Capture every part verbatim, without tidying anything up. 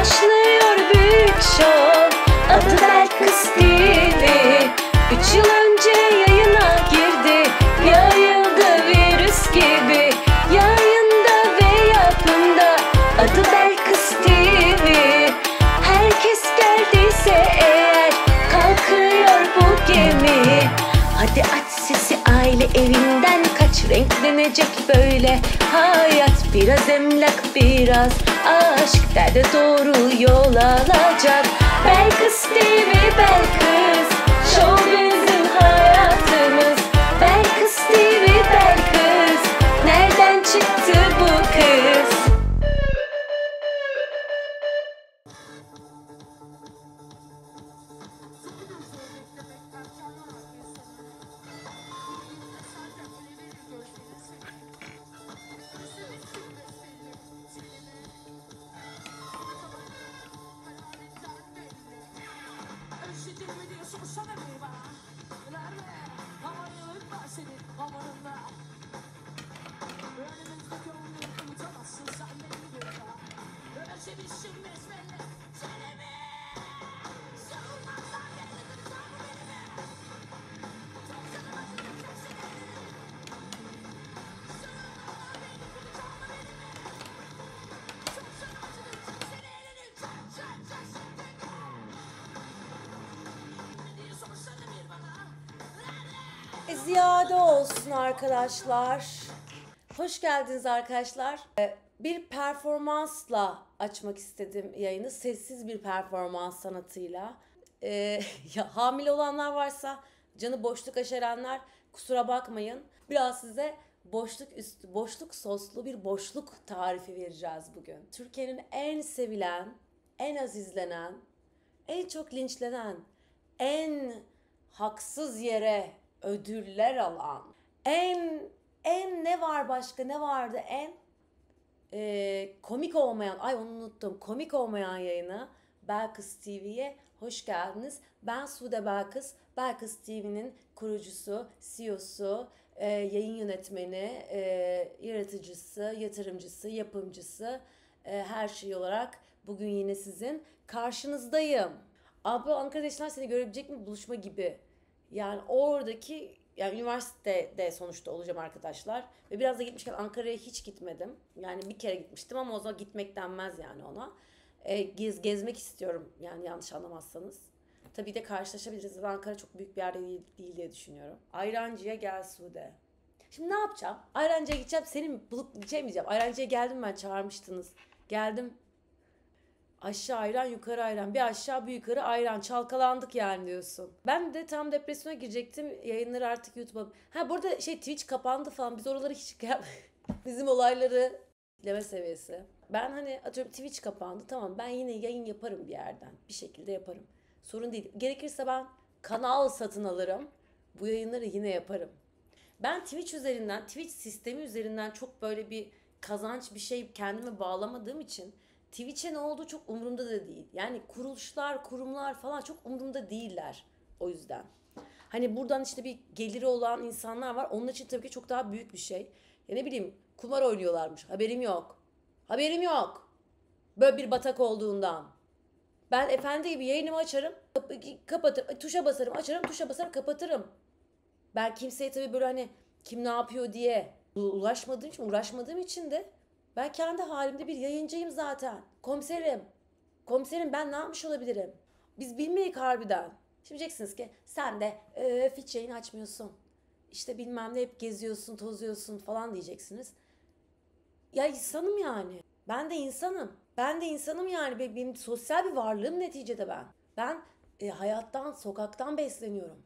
başlıyor büyük şov. Adı Belkıs T V. Üç yıl önce yayına girdi, yayıldı virüs gibi. Yayında ve yapımda adı Belkıs T V. Herkes geldiyse eğer kalkıyor bu gemi. Hadi aç sesi, aile evinden kaç, renklenecek böyle hayat. Biraz emlak, biraz aşk, derde doğru yol alacak. Belkıs T V, Belkıs Show bizim hayatımız. Belkıs T V, Belkıs, nereden çıktı bu kız? Ziyade olsun arkadaşlar. Hoş geldiniz arkadaşlar. Bir performansla açmak istedim yayını. Sessiz bir performans sanatıyla. Ee, ya, hamile olanlar varsa, canı boşluk aşerenler kusura bakmayın. Biraz size boşluk üstü, boşluk soslu bir boşluk tarifi vereceğiz bugün. Türkiye'nin en sevilen, en az izlenen, en çok linçlenen, en haksız yere ödüller alan, en en ne var başka, ne vardı en e, komik olmayan, ay onu unuttum, komik olmayan yayını Belkıs T V'ye hoş geldiniz. Ben Sude Belkıs, Belkıs T V'nin kurucusu, C E O'su, e, yayın yönetmeni, e, yaratıcısı, yatırımcısı, yapımcısı, e, her şey olarak bugün yine sizin karşınızdayım. Abla Ankara'da yaşayan seni görebilecek mi buluşma gibi. Yani oradaki, yani üniversitede sonuçta olacağım arkadaşlar. Ve biraz da gitmişken Ankara'ya hiç gitmedim. Yani bir kere gitmiştim ama o zaman gitmek denmez yani ona. E, gez, gezmek istiyorum yani, yanlış anlamazsanız. Tabii de karşılaşabiliriz. Ben Ankara çok büyük bir yerde değil, değil diye düşünüyorum. Ayrancı'ya gel Sude. Şimdi ne yapacağım? Ayrancı'ya gideceğim, seni mi bulup gideceğim diyeceğim. Ayrancı'ya geldim ben, çağırmıştınız. Geldim. Aşağı ayran, yukarı ayran. Bir aşağı bir yukarı ayran. Çalkalandık yani diyorsun. Ben de tam depresyona girecektim. Yayınları artık YouTube'a... Ha burada şey, Twitch kapandı falan. Biz oraları hiç... Bizim olayları... Leme seviyesi. Ben hani atıyorum Twitch kapandı. Tamam, ben yine yayın yaparım bir yerden. Bir şekilde yaparım. Sorun değil. Gerekirse ben kanal satın alırım. Bu yayınları yine yaparım. Ben Twitch üzerinden, Twitch sistemi üzerinden çok böyle bir kazanç, bir şey kendime bağlamadığım için Twitch'e ne olduğu çok umurumda da değil. Yani kuruluşlar, kurumlar falan çok umurumda değiller o yüzden. Hani buradan işte bir geliri olan insanlar var. Onun için tabii ki çok daha büyük bir şey. Ya ne bileyim, kumar oynuyorlarmış. Haberim yok. Haberim yok. Böyle bir batak olduğundan. Ben efendi gibi yayınımı açarım, kapatırım, tuşa basarım, açarım, tuşa basarım, kapatırım. Ben kimseye tabii böyle hani kim ne yapıyor diye ulaşmadığım için, uğraşmadığım için de ben kendi halimde bir yayıncıyım zaten. Komiserim. Komiserim, ben ne yapmış olabilirim? Biz bilmeyik harbiden. Şimdi diyeceksiniz ki sen de öf hiç yayın açmıyorsun. İşte bilmem ne, hep geziyorsun, tozuyorsun falan diyeceksiniz. Ya insanım yani. Ben de insanım. Ben de insanım yani. Benim sosyal bir varlığım neticede ben. Ben e, hayattan, sokaktan besleniyorum.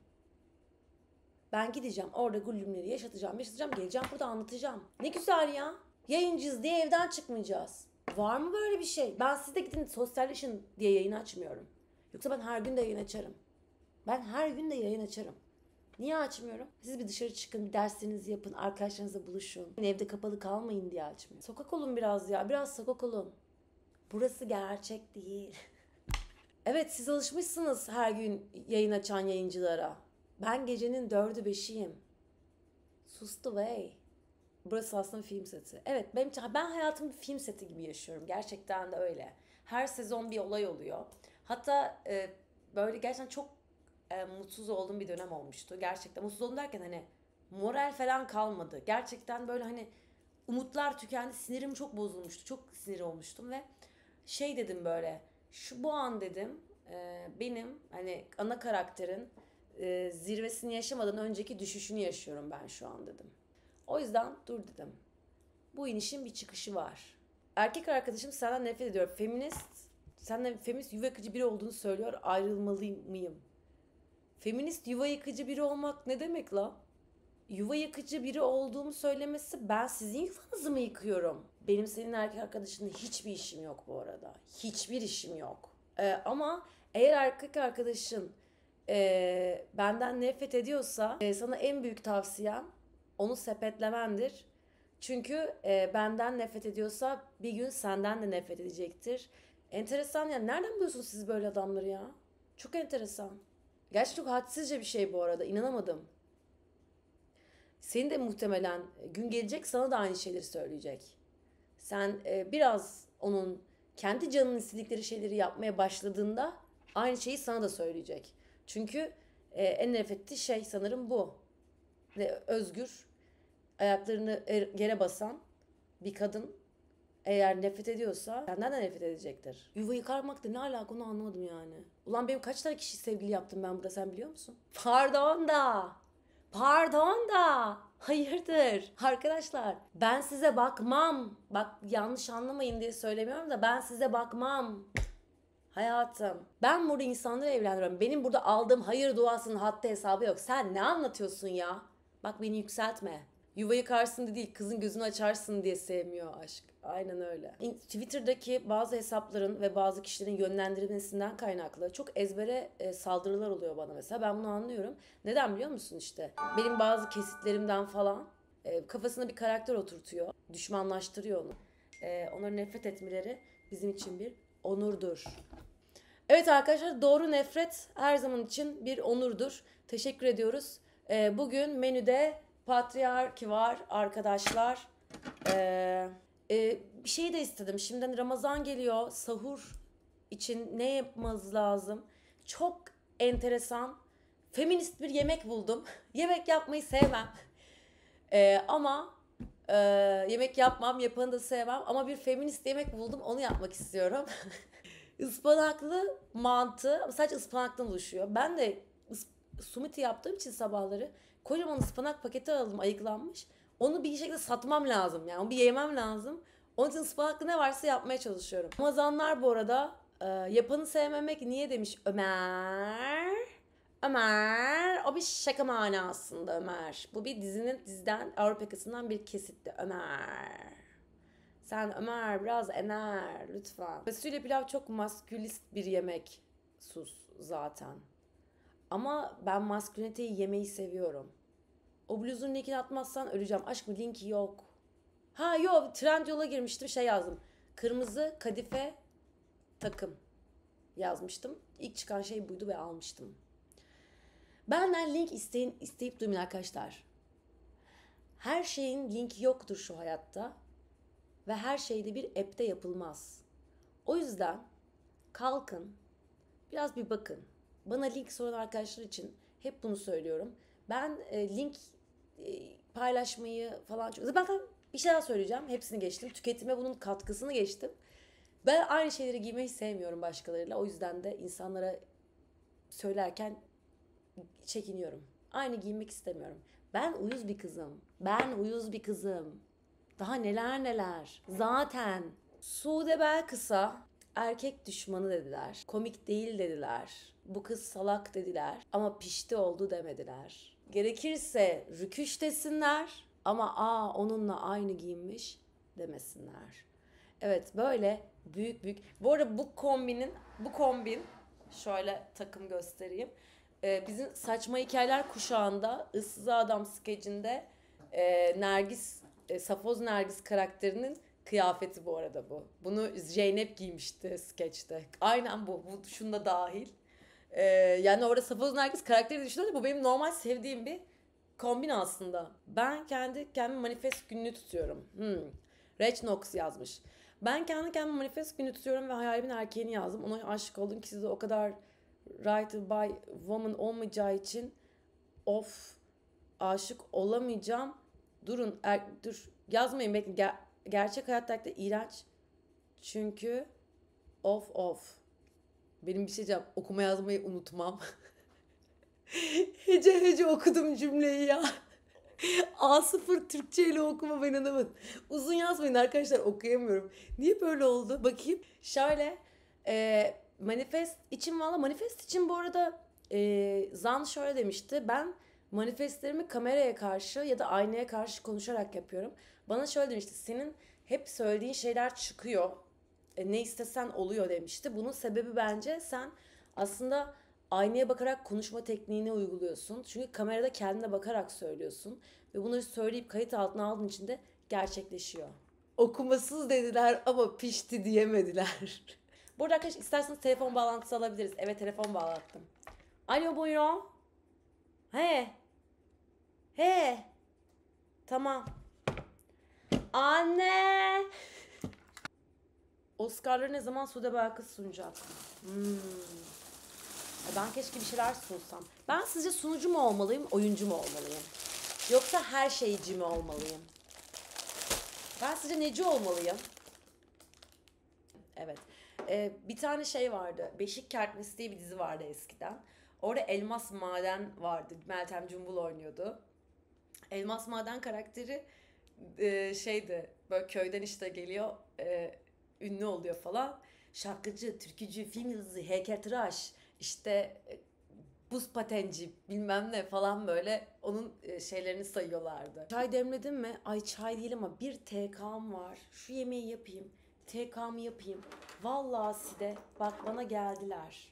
Ben gideceğim orada gullümleri yaşatacağım, yaşatacağım, geleceğim burada anlatacağım. Ne güzel ya. Yayıncıyız diye evden çıkmayacağız. Var mı böyle bir şey? Ben siz de gidin sosyalleşin diye yayın açmıyorum. Yoksa ben her gün de yayın açarım. Ben her gün de yayın açarım. Niye açmıyorum? Siz bir dışarı çıkın, bir derslerinizi yapın, arkadaşlarınızla buluşun. Evde kapalı kalmayın diye açmıyorum. Sokak olun biraz ya, biraz sokak olun. Burası gerçek değil. Evet, siz alışmışsınız her gün yayın açan yayıncılara. Ben gecenin dördü beşiyim. Sustu way. Burası aslında film seti. Evet, benim için, ben hayatımı bir film seti gibi yaşıyorum. Gerçekten de öyle. Her sezon bir olay oluyor. Hatta e, böyle gerçekten çok e, mutsuz olduğum bir dönem olmuştu. Gerçekten mutsuz oldum derken hani moral falan kalmadı. Gerçekten böyle hani umutlar tükendi. Sinirim çok bozulmuştu. Çok sinir olmuştum ve şey dedim böyle. Şu bu an dedim e, benim hani ana karakterin e, zirvesini yaşamadan önceki düşüşünü yaşıyorum ben şu an dedim. O yüzden dur dedim. Bu inişin bir çıkışı var. Erkek arkadaşım senden nefret ediyor. Feminist, senden feminist yuva yıkıcı biri olduğunu söylüyor. Ayrılmalı mıyım? Feminist yuva yıkıcı biri olmak ne demek la? Yuva yıkıcı biri olduğumu söylemesi, ben sizin yuvanızı mı yıkıyorum? Benim senin erkek arkadaşınla hiçbir işim yok bu arada. Hiçbir işim yok. Ee, ama eğer erkek arkadaşın e, benden nefret ediyorsa e, sana en büyük tavsiyem onu sepetlemendir. Çünkü e, benden nefret ediyorsa bir gün senden de nefret edecektir. Enteresan ya. Nereden buluyorsunuz siz böyle adamları ya? Çok enteresan. Gerçi çok hadsizce bir şey bu arada. İnanamadım. Senin de muhtemelen gün gelecek sana da aynı şeyleri söyleyecek. Sen e, biraz onun kendi canının istedikleri şeyleri yapmaya başladığında aynı şeyi sana da söyleyecek. Çünkü e, en nefret ettiği şey sanırım bu. Ve özgür, ayaklarını er- yere basan bir kadın eğer nefret ediyorsa senden de nefret edecektir. Yuva yıkarmak da ne alaka onu anlamadım yani. Ulan benim kaç tane kişi sevgili yaptım ben burada, sen biliyor musun? Pardon da. Pardon da. Hayırdır? Arkadaşlar ben size bakmam. Bak yanlış anlamayın diye söylemiyorum da ben size bakmam. Hayatım. Ben burada insanları evlendiriyorum. Benim burada aldığım hayır duasının haddi hesabı yok. Sen ne anlatıyorsun ya? Bak beni yükseltme. Yuva yıkarsın diye değil, kızın gözünü açarsın diye sevmiyor aşk. Aynen öyle. Twitter'daki bazı hesapların ve bazı kişilerin yönlendirilmesinden kaynaklı çok ezbere e, saldırılar oluyor bana mesela. Ben bunu anlıyorum. Neden biliyor musun işte? Benim bazı kesitlerimden falan e, kafasına bir karakter oturtuyor. Düşmanlaştırıyor onu. E, onların nefret etmeleri bizim için bir onurdur. Evet arkadaşlar, doğru nefret her zaman için bir onurdur. Teşekkür ediyoruz. E, bugün menüde patriarki var arkadaşlar. Ee, e, bir şey de istedim. Şimdiden Ramazan geliyor. Sahur için ne yapmamız lazım? Çok enteresan, feminist bir yemek buldum. Yemek yapmayı sevmem. Ee, ama e, yemek yapmam, yapanı da sevmem. Ama bir feminist yemek buldum. Onu yapmak istiyorum. Ispanaklı mantı. Sadece ıspanaktan oluşuyor. Ben de ıs- smoothie yaptığım için sabahları kocaman ıspanak paketi aldım, ayıklanmış. Onu bir şekilde satmam lazım. Yani onu bir yemem lazım. Onun için ıspanaklı ne varsa yapmaya çalışıyorum. Ramazanlar bu arada e, yapanı sevmemek niye demiş Ömer. Ömer. O bir şaka manasında Ömer. Bu bir dizinin diziden Avrupa Yakası'ndan bir kesitti. Ömer. Sen Ömer biraz ener lütfen. Fasulye pilav çok maskülist bir yemek. Sus zaten. Ama ben masküliniteyi yemeyi seviyorum. O bluzun linkini atmazsan öleceğim. Aşkım linki yok. Ha yok, Trendyol'a girmiştim, şey yazdım. Kırmızı kadife takım yazmıştım. İlk çıkan şey buydu ve almıştım. Benden link isteyin, isteyip duymayın arkadaşlar. Her şeyin linki yoktur şu hayatta. Ve her şey de bir app'te yapılmaz. O yüzden kalkın, biraz bir bakın. Bana link soran arkadaşlar için hep bunu söylüyorum. Ben e, link e, paylaşmayı falan çok... Zaten bir şey daha söyleyeceğim. Hepsini geçtim. Tüketime bunun katkısını geçtim. Ben aynı şeyleri giymeyi sevmiyorum başkalarıyla. O yüzden de insanlara söylerken çekiniyorum. Aynı giymek istemiyorum. Ben uyuz bir kızım. Ben uyuz bir kızım. Daha neler neler. Zaten Sude Belkıs'a erkek düşmanı dediler. Komik değil dediler. Bu kız salak dediler. Ama pişti oldu demediler. Gerekirse rüküş desinler. Ama aa onunla aynı giyinmiş demesinler. Evet, böyle büyük büyük. Bu arada bu kombinin, bu kombin şöyle takım göstereyim. Ee, bizim Saçma Hikayeler kuşağında Issız Adam skecinde e, Nergis, e, Safoz Nergis karakterinin kıyafeti bu arada bu. Bunu Zeynep giymişti skeçte. Aynen bu. Bu şunda dahil. Ee, yani orada Safoz Nergis karakteri düşününce bu benim normal sevdiğim bir kombin aslında. Ben kendi kendimi manifest günlüğü tutuyorum. Hmm. Reg Nox yazmış. Ben kendi kendime manifest günü tutuyorum ve hayalimin erkeğini yazdım. Ona aşık oldum ki size o kadar right by woman olmayacağı için of aşık olamayacağım. Durun er, dur yazmayın bekleyin. Ger- gerçek hayatta da iğrenç. Çünkü of of. Benim bir şey diyeceğim. Okuma yazmayı unutmam. Hece hece okudum cümleyi ya. A sıfır Türkçe ile okuma ben inanamadım. Uzun yazmayın arkadaşlar okuyamıyorum. Niye böyle oldu? Bakayım. Şöyle e, manifest için valla manifest için bu arada e, Zan şöyle demişti. Ben manifestlerimi kameraya karşı ya da aynaya karşı konuşarak yapıyorum. Bana şöyle demişti. Senin hep söylediğin şeyler çıkıyor. E, ne istesen oluyor demişti. Bunun sebebi bence sen aslında aynaya bakarak konuşma tekniğini uyguluyorsun. Çünkü kamerada kendine bakarak söylüyorsun. Ve bunları söyleyip kayıt altına aldığın için de gerçekleşiyor. Okumasız dediler ama pişti diyemediler. Burada arkadaşlar isterseniz telefon bağlantısı alabiliriz. Evet telefon bağlattım. Alo buyurun. He. He. Tamam. Anne. Oscar'ları ne zaman Sude Belkıs sunacak? Hmm. Ben keşke bir şeyler sunsam. Ben sizce sunucu mu olmalıyım, oyuncu mu olmalıyım? Yoksa her şeyci mi olmalıyım? Ben sizce neci olmalıyım? Evet. Ee, bir tane şey vardı. Beşik Kertmesi diye bir dizi vardı eskiden. Orada Elmas Maden vardı. Meltem Cumbul oynuyordu. Elmas Maden karakteri e, şeydi. Böyle köyden işte geliyor. E, ünlü oluyor falan. Şarkıcı, türkücü, film yıldızı, heykeltıraş, işte e, buz patenci bilmem ne falan böyle onun e, şeylerini sayıyorlardı. Çay demledim mi? Ay çay değil ama bir T K'm var. Şu yemeği yapayım. T K'mı yapayım. Vallahi Side bak bana geldiler.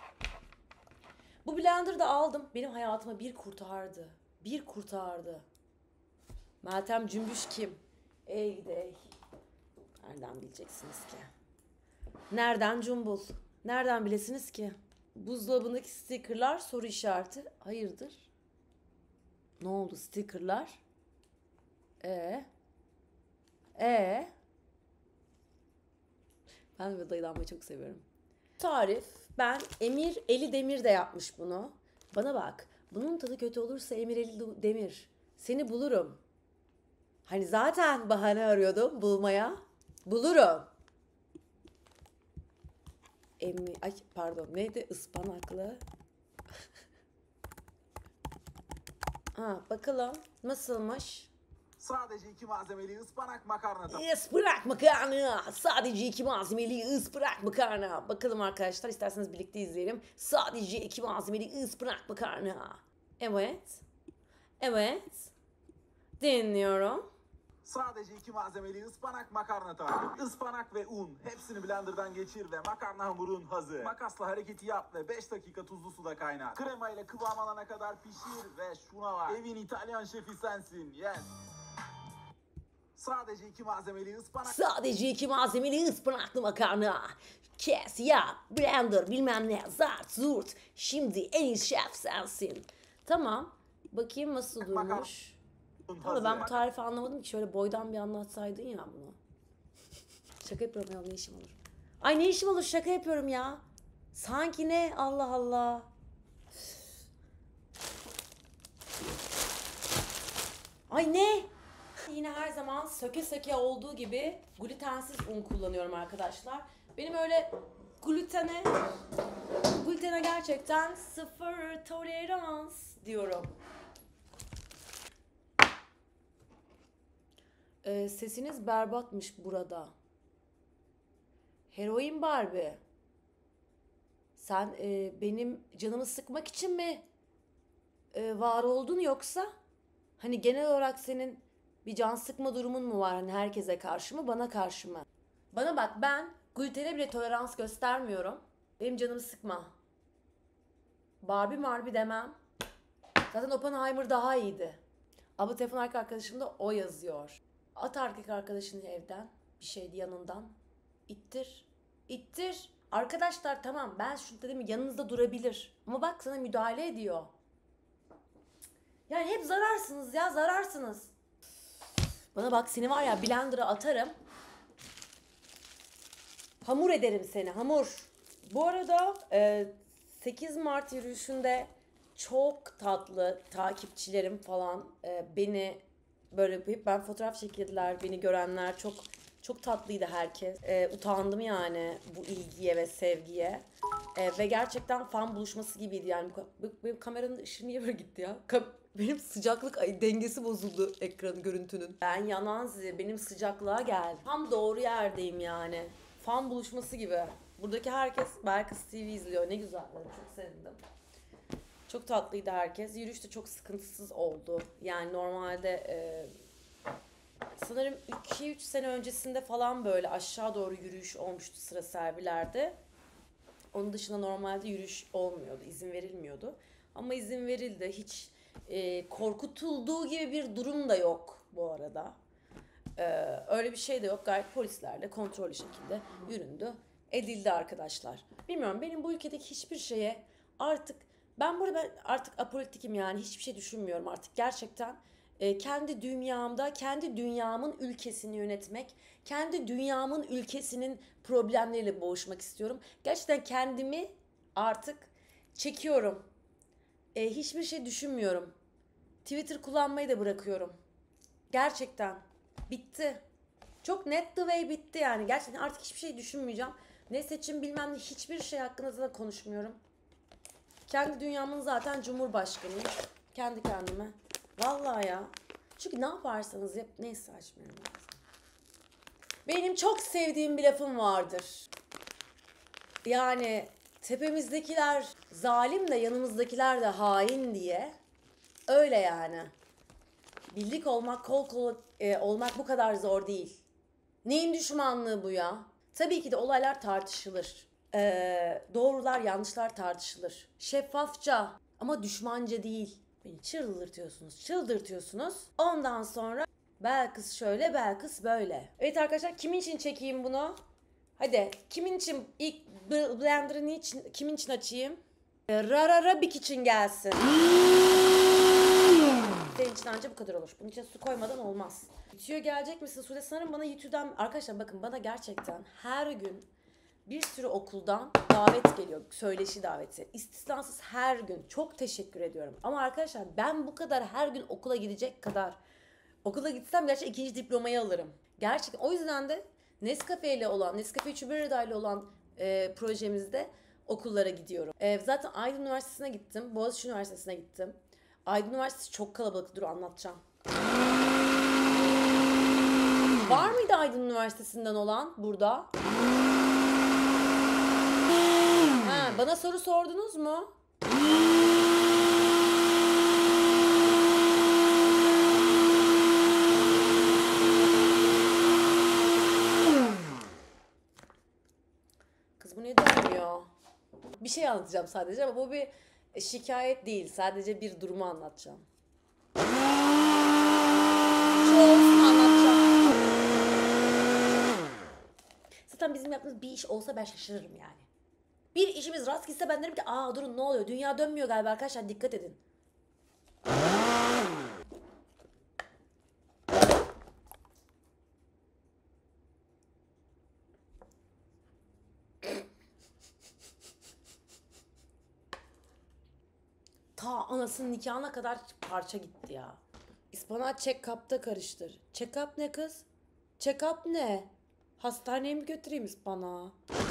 Bu blender'ı da aldım. Benim hayatımı bir kurtardı. Bir kurtardı. Meltem Cümbüş kim? Ey gidi ey. Nereden bileceksiniz ki? Nereden cumbul? Nereden bilesiniz ki? Buzdolabındaki stickerlar soru işareti. Hayırdır? Ne oldu stickerlar? E e Ben de dayılanmayı çok seviyorum. Tarif. Ben Emir Eli Demir de yapmış bunu. Bana bak. Bunun tadı kötü olursa Emir Eli Demir. Seni bulurum. Hani zaten bahane arıyordum bulmaya. Bulurum. Emi, ay pardon neydi ıspanaklı. Ha bakalım nasılmış? Sadece iki malzemeli ıspanak makarna tabağı. Ispanak makarna. Sadece iki malzemeli ıspanak makarna. Bakalım arkadaşlar isterseniz birlikte izleyelim. Sadece iki malzemeli ıspanak makarna. Evet. Evet. Dinliyorum. Sadece iki malzemeli ıspanak makarna tarifi. Ispanak ve un. Hepsini blenderdan geçir ve makarna hamurun hazır. Makasla hareketi yap ve beş dakika tuzlu suda kaynat. Krema ile kıvam alana kadar pişir ve şuna bak. Evin İtalyan şefi sensin. Yes. Sadece iki malzemeli ıspanak. Sadece iki malzemeli ıspanaklı makarna. Kes ya, blender bilmem ne, zart zurt. Şimdi en iyi şef sensin. Tamam. Bakayım nasıl durmuş. Ama ben bu tarifi anlamadım ki. Şöyle boydan bir anlatsaydın ya bunu. Şaka yapıyorum ya, ne işim olur. Ay ne işim olur, şaka yapıyorum ya. Sanki ne, Allah Allah. Ay ne? Yine her zaman söke söke olduğu gibi glutensiz un kullanıyorum arkadaşlar. Benim öyle glutene glutene gerçekten sıfır tolerans diyorum. Ee, sesiniz berbatmış burada. Heroin Barbie. Sen e, benim canımı sıkmak için mi e, var oldun yoksa? Hani genel olarak senin bir can sıkma durumun mu var? Hani herkese karşı mı, bana karşı mı? Bana bak, ben glutene bile tolerans göstermiyorum. Benim canımı sıkma. Barbie Marbi demem. Zaten Oppenheimer daha iyiydi. Abla telefon arka arkadaşım da o yazıyor. At erkek arkadaşını evden. Bir şeydi yanından. İttir. İttir. Arkadaşlar tamam, ben şu dedim yanınızda durabilir. Ama bak sana müdahale ediyor. Yani hep zararsınız ya, zararsınız. Bana bak, seni var ya blender'a atarım. Hamur ederim seni, hamur. Bu arada e, sekiz Mart yürüyüşünde çok tatlı takipçilerim falan e, beni böyle yapıp ben fotoğraf çekildiler. Beni görenler çok çok tatlıydı herkes. E, utandım yani bu ilgiye ve sevgiye. E, ve gerçekten fan buluşması gibiydi yani. Bu, benim kameranın ışığı niye böyle gitti ya? Ka- benim sıcaklık ay, dengesi bozuldu ekranın, görüntünün. Ben Yananzi, benim sıcaklığa gel. Tam doğru yerdeyim yani. Fan buluşması gibi. Buradaki herkes Belkıs T V izliyor. Ne güzel. Ben çok sevindim. Çok tatlıydı herkes. Yürüyüş de çok sıkıntısız oldu. Yani normalde e, sanırım iki üç sene öncesinde falan böyle aşağı doğru yürüyüş olmuştu sıra servilerde. Onun dışında normalde yürüyüş olmuyordu. İzin verilmiyordu. Ama izin verildi. Hiç e, korkutulduğu gibi bir durum da yok bu arada. Ee, öyle bir şey de yok. Gayet polislerle kontrollü şekilde yüründü, edildi arkadaşlar. Bilmiyorum, benim bu ülkedeki hiçbir şeye artık, ben burada ben artık apolitikim yani, hiçbir şey düşünmüyorum artık gerçekten. E, kendi dünyamda, kendi dünyamın ülkesini yönetmek, kendi dünyamın ülkesinin problemleriyle boğuşmak istiyorum. Gerçekten kendimi artık çekiyorum. E, hiçbir şey düşünmüyorum. Twitter kullanmayı da bırakıyorum. Gerçekten. Bitti. Çok net the way bitti yani. Gerçekten artık hiçbir şey düşünmeyeceğim. Ne seçim bilmem ne, hiçbir şey hakkında da konuşmuyorum. Kendi dünyamın zaten cumhurbaşkanıyım. Kendi kendime. Vallahi ya. Çünkü ne yaparsanız yap, neyse açmıyorum. Benim çok sevdiğim bir lafım vardır. Yani tepemizdekiler zalim de yanımızdakiler de hain diye. Öyle yani. Birlik olmak, kol kola e, olmak bu kadar zor değil. Neyin düşmanlığı bu ya? Tabii ki de olaylar tartışılır. Ee, doğrular, yanlışlar tartışılır. Şeffafça ama düşmanca değil. Beni çıldırtıyorsunuz, çıldırtıyorsunuz. Ondan sonra Belkıs şöyle, Belkıs böyle. Evet arkadaşlar, kimin için çekeyim bunu? Hadi, kimin için ilk blender'ı niçin, kimin için açayım? Rararabik için gelsin. Senin için anca bu kadar olur. Bunun için su koymadan olmaz. Yutu'ya gelecek misin? Sude sanırım bana Yutu'dan... Arkadaşlar bakın, bana gerçekten her gün bir sürü okuldan davet geliyor. Söyleşi daveti. İstisnasız her gün. Çok teşekkür ediyorum. Ama arkadaşlar ben bu kadar her gün okula gidecek kadar... Okula gitsem gerçekten ikinci diplomayı alırım. Gerçekten. O yüzden de Nescafe ile olan, Nescafe Çuberida ile olan e, projemizde okullara gidiyorum. E, zaten Aydın Üniversitesi'ne gittim. Boğaziçi Üniversitesi'ne gittim. Aydın Üniversitesi çok kalabalık. Dur anlatacağım. Var mıydı Aydın Üniversitesi'nden olan burada? Ha, bana soru sordunuz mu? Kız bu ne dönüyor? Bir şey anlatacağım sadece ama bu bir şikayet değil. Sadece bir durumu anlatacağım. Şu olsun, anlatacağım. Zaten bizim yaptığımız bir iş olsa ben şaşırırım yani. Bir işimiz rast gitse ben derim ki aa durun ne oluyor? Dünya dönmüyor galiba arkadaşlar, dikkat edin. Ta anasının nikahına kadar parça gitti ya. İspanağı check-up'ta karıştır. Check-up ne kız? Check-up ne? Hastaneye mi götüreyim İspanağı?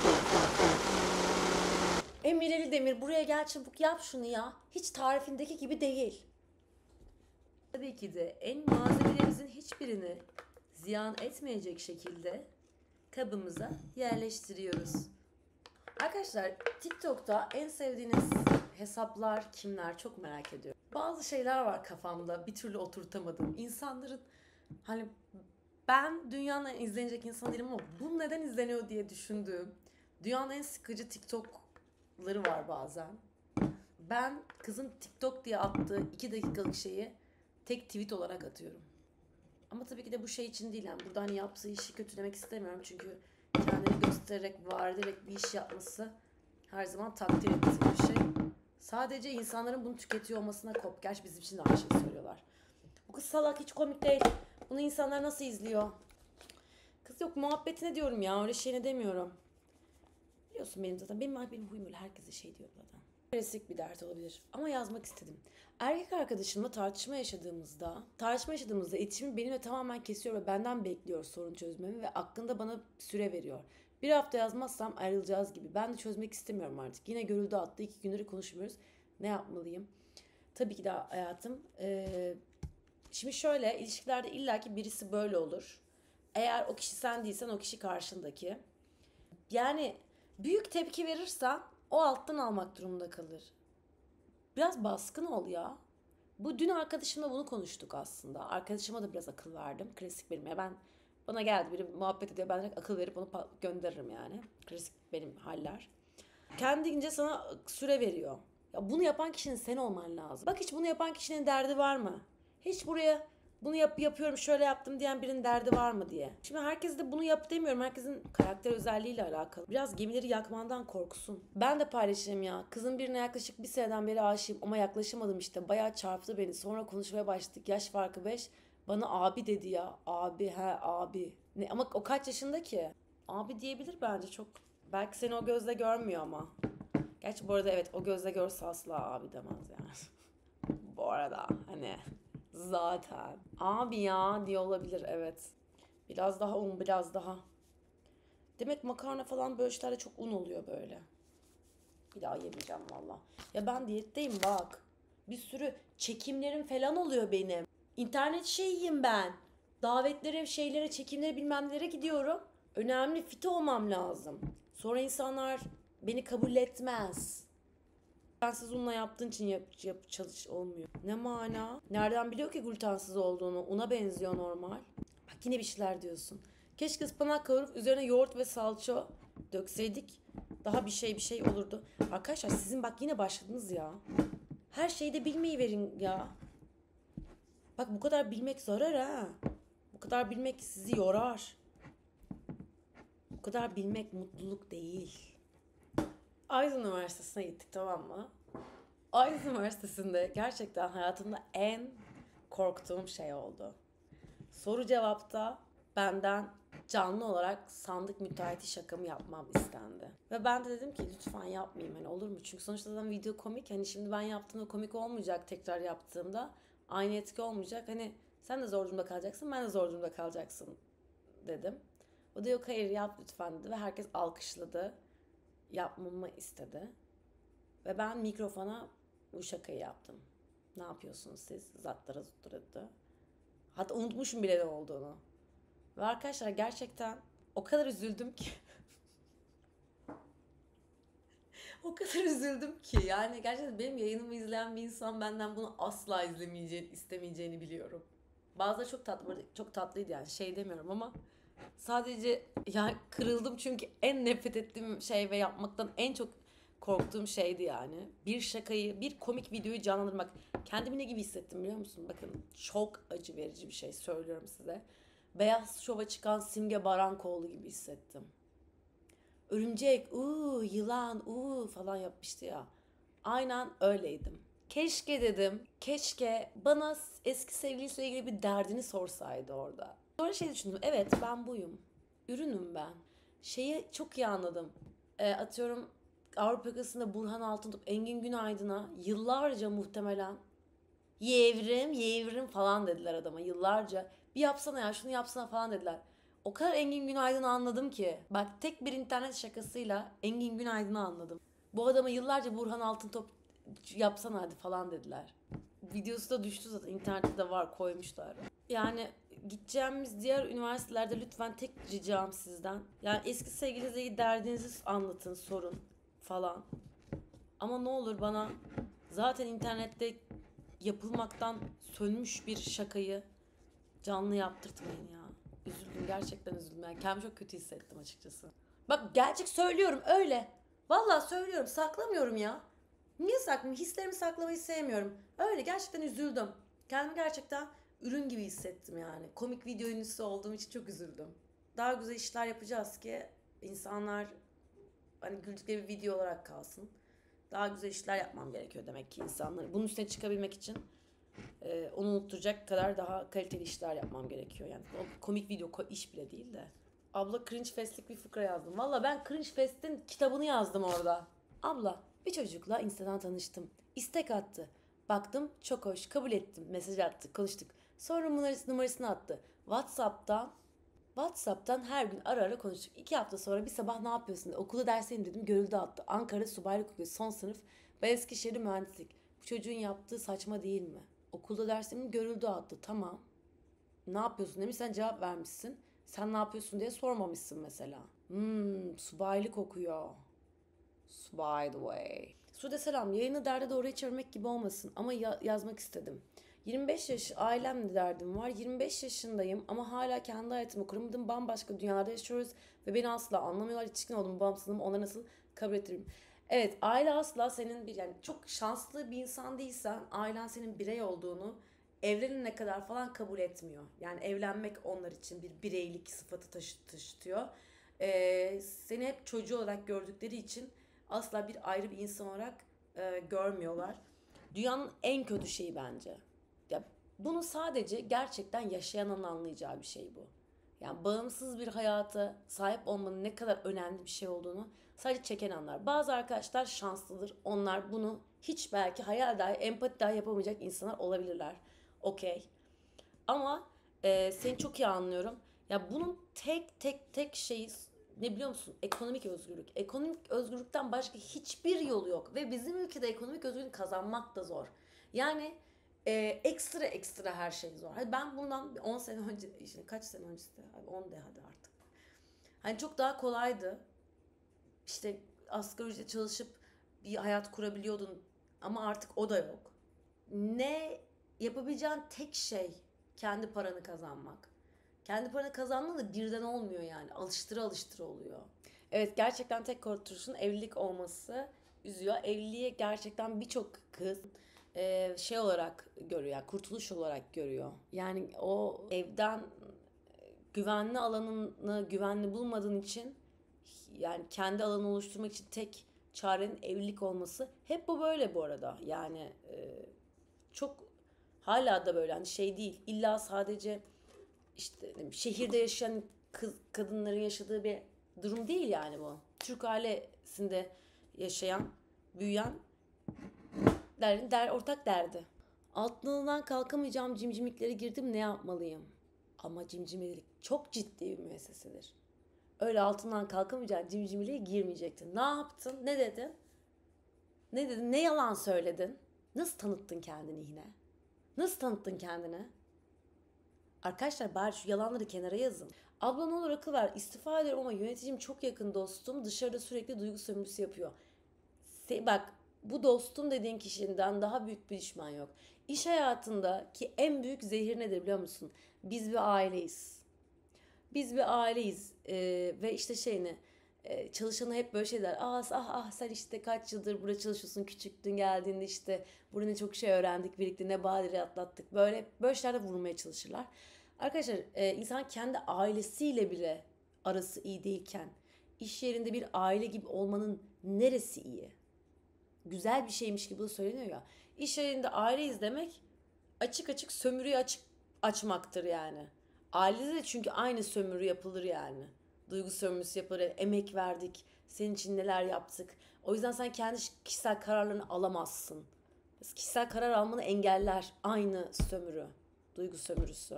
Emireli Demir, buraya gel çabuk, yap şunu ya. Hiç tarifindeki gibi değil. Tabii ki de en malzemelerimizin hiçbirini ziyan etmeyecek şekilde kabımıza yerleştiriyoruz. Arkadaşlar TikTok'ta en sevdiğiniz hesaplar kimler, çok merak ediyorum. Bazı şeyler var kafamda bir türlü oturtamadım. İnsanların hani ben dünyanın en izlenecek insan değilim ama bu neden izleniyor diye düşündüğüm dünyanın en sıkıcı TikTok'ları var bazen. Ben kızın TikTok diye attığı iki dakikalık şeyi tek tweet olarak atıyorum. Ama tabii ki de bu şey için değil yani, burada hani yaptığı işi kötülemek istemiyorum çünkü kendini göstererek, var ederek bir iş yapması her zaman takdir ettiğim bir şey. Sadece insanların bunu tüketiyor olmasına kop. Gerçi bizim için de aynı şeyi söylüyorlar. Bu kız salak, hiç komik değil. Bunu insanlar nasıl izliyor? Kız yok muhabbetine diyorum ya, öyle şeyine demiyorum. Biliyorsun benim zaten. Benim, benim huyum öyle. Herkese şey diyor zaten. Klasik bir dert olabilir. Ama yazmak istedim. Erkek arkadaşımla tartışma yaşadığımızda, tartışma yaşadığımızda iletişimi benimle tamamen kesiyor ve benden bekliyor sorun çözmemi ve aklında bana süre veriyor. Bir hafta yazmazsam ayrılacağız gibi. Ben de çözmek istemiyorum artık. Yine görüldü attı. İki gündür konuşmuyoruz. Ne yapmalıyım? Tabii ki de hayatım. Ee, şimdi şöyle, ilişkilerde illaki birisi böyle olur. Eğer o kişi sen değilsen o kişi karşındaki. Yani büyük tepki verirsen o alttan almak durumunda kalır. Biraz baskın ol ya. Bu dün arkadaşımla bunu konuştuk aslında. Arkadaşıma da biraz akıl verdim. Klasik benim ya, ben bana geldi biri muhabbet ediyor, ben direkt akıl verip onu pa- gönderirim yani. Klasik benim haller. Kendince sana süre veriyor. Ya bunu yapan kişinin sen olman lazım. Bak hiç bunu yapan kişinin derdi var mı? Hiç buraya bunu yap yapıyorum şöyle yaptım diyen birinin derdi var mı diye. Şimdi herkes de bunu yap demiyorum. Herkesin karakter özelliğiyle alakalı. Biraz gemileri yakmandan korksun. Ben de paylaşayım ya. Kızın birine yaklaşık bir seneden beri aşığım ama yaklaşamadım işte. Bayağı çarptı beni. Sonra konuşmaya başladık. Yaş farkı beş. Bana abi dedi ya. Abi he abi. Ne, ama o kaç yaşında ki? Abi diyebilir bence çok. Belki seni o gözle görmüyor ama. Gerçi bu arada evet, o gözle görse asla abi demez yani. Bu arada hani zaten. Abi ya diye olabilir evet. Biraz daha un, biraz daha. Demek makarna falan böyle şeylerde çok un oluyor böyle. Bir daha yemeyeceğim valla. Ya ben diyetteyim bak. Bir sürü çekimlerim falan oluyor benim. İnternet şeyiyim ben. Davetlere, şeylere, çekimlere bilmem nelere gidiyorum. Önemli, fit olmam lazım. Sonra insanlar beni kabul etmez. Glutensiz unla yaptığın için yap, yap çalış olmuyor. Ne mana? Nereden biliyor ki glutensiz olduğunu? Una benziyor normal. Bak yine bir şeyler diyorsun. Keşke ıspanak kavurup üzerine yoğurt ve salça dökseydik. Daha bir şey bir şey olurdu. Arkadaşlar sizin bak yine başladınız ya. Her şeyi de bilmeyi verin ya. Bak bu kadar bilmek zarar ha. Bu kadar bilmek sizi yorar. Bu kadar bilmek mutluluk değil. Aydın Üniversitesi'ne gittik, tamam mı? Aydın Üniversitesi'nde gerçekten hayatımda en korktuğum şey oldu. Soru cevapta benden canlı olarak sandık müteahhiti şakamı yapmam istendi. Ve ben de dedim ki lütfen yapmayayım hani, olur mu? Çünkü sonuçta zaten video komik. Hani şimdi ben yaptığımda komik olmayacak, tekrar yaptığımda aynı etki olmayacak. Hani sen de zor durumda kalacaksın, ben de zor durumda kalacaksın dedim. O da yok hayır yap lütfen dedi ve herkes alkışladı. Yapmamı istedi. Ve ben mikrofona bu şakayı yaptım. Ne yapıyorsunuz siz? Zattara zutturadu. Hatta unutmuşum bile ne olduğunu. Ve arkadaşlar gerçekten o kadar üzüldüm ki. O kadar üzüldüm ki. Yani gerçekten benim yayınımı izleyen bir insan benden bunu asla izlemeyeceğini, istemeyeceğini biliyorum. Bazıları çok tatlı, çok tatlıydı yani, şey demiyorum ama sadece yani kırıldım çünkü en nefret ettiğim şey ve yapmaktan en çok korktuğum şeydi yani. Bir şakayı, bir komik videoyu canlandırmak. Kendimi ne gibi hissettim biliyor musun? Bakın çok acı verici bir şey söylüyorum size. Beyaz Şov'a çıkan Simge Barankoğlu gibi hissettim. Örümcek, uuu, yılan, uuu falan yapmıştı ya. Aynen öyleydim. Keşke dedim, keşke bana eski sevgilisiyle ilgili bir derdini sorsaydı orada. Sonra şey düşündüm, evet ben buyum. Ürünüm ben. Şeyi çok iyi anladım. E, atıyorum Avrupa yakasında Burhan Altıntop, Engin Günaydın'a yıllarca muhtemelen yevrim, yevrim falan dediler adama yıllarca. Bir yapsana ya, şunu yapsana falan dediler. O kadar Engin Günaydın'ı anladım ki. Bak tek bir internet şakasıyla Engin Günaydın'ı anladım. Bu adama yıllarca Burhan Altıntop yapsana hadi falan dediler. Videosu da düştü zaten, internette de var, koymuşlar. Yani gideceğimiz diğer üniversitelerde lütfen tek ricam sizden. Yani eski sevgilinizle ilgili derdinizi anlatın, sorun falan. Ama ne olur bana zaten internette yapılmaktan sönmüş bir şakayı canlı yaptırtmayın ya. Üzüldüm, gerçekten üzüldüm. Yani kendimi çok kötü hissettim açıkçası. Bak gerçek söylüyorum öyle. Vallahi söylüyorum, saklamıyorum ya. Niye saklayayım? Hislerimi saklamayı sevmiyorum. Öyle gerçekten üzüldüm. Kendimi gerçekten ürün gibi hissettim yani. Komik video ünlüsü olduğum için çok üzüldüm. Daha güzel işler yapacağız ki insanlar hani güldükleri bir video olarak kalsın. Daha güzel işler yapmam gerekiyor demek ki insanları. Bunun üstüne çıkabilmek için e, onu unutturacak kadar daha kaliteli işler yapmam gerekiyor. Yani o komik video iş bile değil de Abla Cringe Fest'lik bir fıkra yazdım. Valla ben Cringe Fest'in kitabını yazdım orada. Abla bir çocukla Insta'dan tanıştım. İstek attı. Baktım çok hoş, kabul ettim. Mesaj attı, konuştuk. Sonra numarası, numarasını attı. WhatsApp'tan WhatsApp'tan her gün ara ara konuştuk. İki hafta sonra bir sabah ne yapıyorsun dedi. Okulda dersteyim dedim. Görüldü attı. Ankara subaylık okuyor. Son sınıf. Ben Eskişehir'de mühendislik. Bu çocuğun yaptığı saçma değil mi? Okulda dersimin görüldü attı. Tamam. Ne yapıyorsun demiş. Sen cevap vermişsin. Sen ne yapıyorsun diye sormamışsın mesela. Hmm, subaylık okuyor. By the way. Sude selam. Yayını derde doğru çevirmek gibi olmasın ama ya- yazmak istedim. yirmi beş yaş ailemle derdim var. yirmi beş yaşındayım ama hala kendi hayatımı kuramadım. Bambaşka dünyalarda yaşıyoruz ve beni asla anlamıyorlar. Yetişkin oldum, bağımsızlığımı onları nasıl kabul ettiririm? Evet, aile asla senin bir yani çok şanslı bir insan değilsen ailen senin birey olduğunu evlenene kadar falan kabul etmiyor. Yani evlenmek onlar için bir bireylik sıfatı taşı- taşıtıyor. Ee, seni hep çocuğu olarak gördükleri için asla bir ayrı bir insan olarak e, görmüyorlar. Dünyanın en kötü şeyi bence. Ya bunu sadece gerçekten yaşayanın anlayacağı bir şey bu. Yani bağımsız bir hayata sahip olmanın ne kadar önemli bir şey olduğunu sadece çeken anlar. Bazı arkadaşlar şanslıdır. Onlar bunu hiç belki hayal dahi, empati dahi yapamayacak insanlar olabilirler. Okey. Ama e, seni çok iyi anlıyorum. Ya bunun tek tek tek şeyi ne biliyor musun? Ekonomik özgürlük. Ekonomik özgürlükten başka hiçbir yolu yok. Ve bizim ülkede ekonomik özgürlük kazanmak da zor. Yani e, ekstra ekstra her şey zor. Hadi ben bundan on sene önce, işte kaç sene öncesi de, on de hadi artık. Hani çok daha kolaydı. İşte asgari ücretle çalışıp bir hayat kurabiliyordun. Ama artık o da yok. Ne yapabileceğin tek şey kendi paranı kazanmak. Kendi paranı kazandığın da birden olmuyor yani. Alıştıra alıştıra oluyor. Evet, gerçekten tek kurtuluşun evlilik olması üzüyor. Evliliği gerçekten birçok kız e, şey olarak görüyor. Yani kurtuluş olarak görüyor. Yani o evden güvenli alanını güvenli bulmadığın için yani kendi alanı oluşturmak için tek çarenin evlilik olması. Hep bu böyle bu arada. Yani e, çok hala da böyle hani şey değil. İlla sadece işte şehirde yaşayan kız, kadınların yaşadığı bir durum değil yani bu. Türk ailesinde yaşayan, büyüyen der, der, ortak derdi. Altından kalkamayacağım cimcimliklere girdim, ne yapmalıyım? Ama cimcimcilik çok ciddi bir müessesedir. Öyle altından kalkamayacağın cimcimliğe girmeyecektin. Ne yaptın? Ne dedin? Ne dedin? Ne yalan söyledin? Nasıl tanıttın kendini yine? Nasıl tanıttın kendini? Arkadaşlar bari şu yalanları kenara yazın. Abla ne olur akıl ver. İstifa ederim ama yöneticim çok yakın dostum. Dışarıda sürekli duygu sömürüsü yapıyor. Se- bak bu dostum dediğin kişiden daha büyük bir düşman yok. İş hayatındaki en büyük zehir nedir biliyor musun? Biz bir aileyiz. Biz bir aileyiz Ee, ve işte şey ne? Ee, çalışanı hep böyle şey der. Ah ah ah sen işte kaç yıldır burada çalışıyorsun. Küçüktün geldiğinde işte burada ne çok şey öğrendik birlikte ne badire atlattık. Böyle böyle şeylerde vurmaya çalışırlar. Arkadaşlar e, insan kendi ailesiyle bile arası iyi değilken iş yerinde bir aile gibi olmanın neresi iyi? Güzel bir şeymiş gibi söyleniyor ya. İş yerinde aileyiz demek açık açık sömürüyü açık açmaktır yani. Ailede de çünkü aynı sömürü yapılır yani. Duygu sömürüsü yapılır. Emek verdik. Senin için neler yaptık. O yüzden sen kendi kişisel kararlarını alamazsın. Kişisel karar almanı engeller aynı sömürü. Duygu sömürüsü.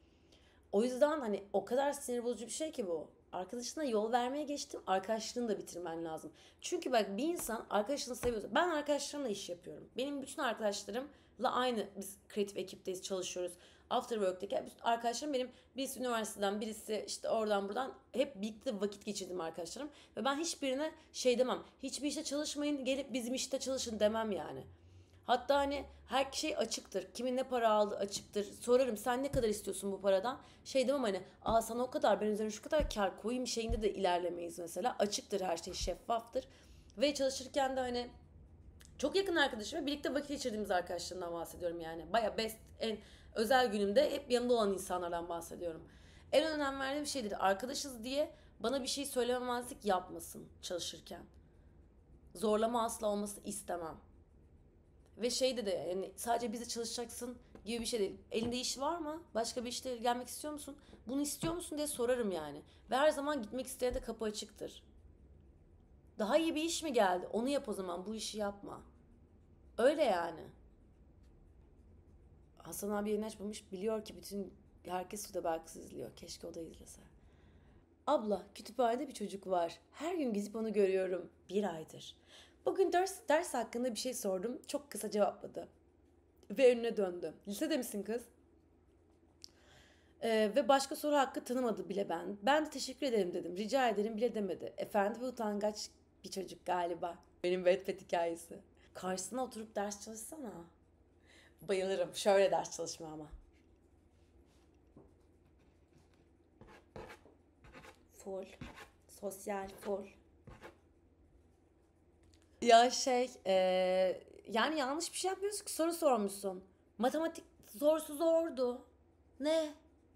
O yüzden hani o kadar sinir bozucu bir şey ki bu. Arkadaşına yol vermeye geçtim. Arkadaşlığını da bitirmen lazım. Çünkü bak bir insan arkadaşını seviyorsa. Ben arkadaşlarımla iş yapıyorum. Benim bütün arkadaşlarımla aynı biz kreatif ekipteyiz, çalışıyoruz. After Work'teki bütün arkadaşlarım benim birisi üniversiteden birisi işte oradan buradan hep birlikte vakit geçirdim arkadaşlarım. Ve ben hiçbirine şey demem. Hiçbir işte çalışmayın gelip bizim işte çalışın demem yani. Hatta hani her şey açıktır. Kimin ne para aldı açıktır. Sorarım sen ne kadar istiyorsun bu paradan? Şey demem hani aa sana o kadar ben üzerine şu kadar kar koyayım şeyinde de ilerlemeyiz mesela. Açıktır her şey şeffaftır. Ve çalışırken de hani çok yakın arkadaşım ve birlikte vakit geçirdiğimiz arkadaşlarımdan bahsediyorum yani. Baya best en özel günümde hep yanında olan insanlardan bahsediyorum. En önem verdiğim bir şeydir. Arkadaşız diye bana bir şey söylememezlik yapmasın çalışırken. Zorlama asla olmasını istemem. Ve şey de de yani sadece bize çalışacaksın gibi bir şey değil. Elinde iş var mı? Başka bir işle ilgilenmek istiyor musun? Bunu istiyor musun diye sorarım yani. Ve her zaman gitmek isteyene de kapı açıktır. Daha iyi bir iş mi geldi? Onu yap o zaman. Bu işi yapma. Öyle yani. Hasan abi yayın açmamış. Biliyor ki bütün herkes de belki izliyor. Keşke o da izlese. Abla, kütüphanede bir çocuk var. Her gün gidip onu görüyorum. Bir aydır. Bugün ders, ders hakkında bir şey sordum. Çok kısa cevapladı. Ve önüne döndü. Lisede misin kız? Ee, ve başka soru hakkı tanımadı bile ben. Ben de teşekkür ederim dedim. Rica ederim bile demedi. Efendi ve utangaç bir çocuk galiba. Benim Wattpad hikayesi. Karşısına oturup ders çalışsana. Bayılırım. Şöyle ders çalışma ama. Full. Sosyal full. Ya şey, eee, yani yanlış bir şey yapmıyorsun ki soru sormuşsun. Matematik sorusu zordu. Ne?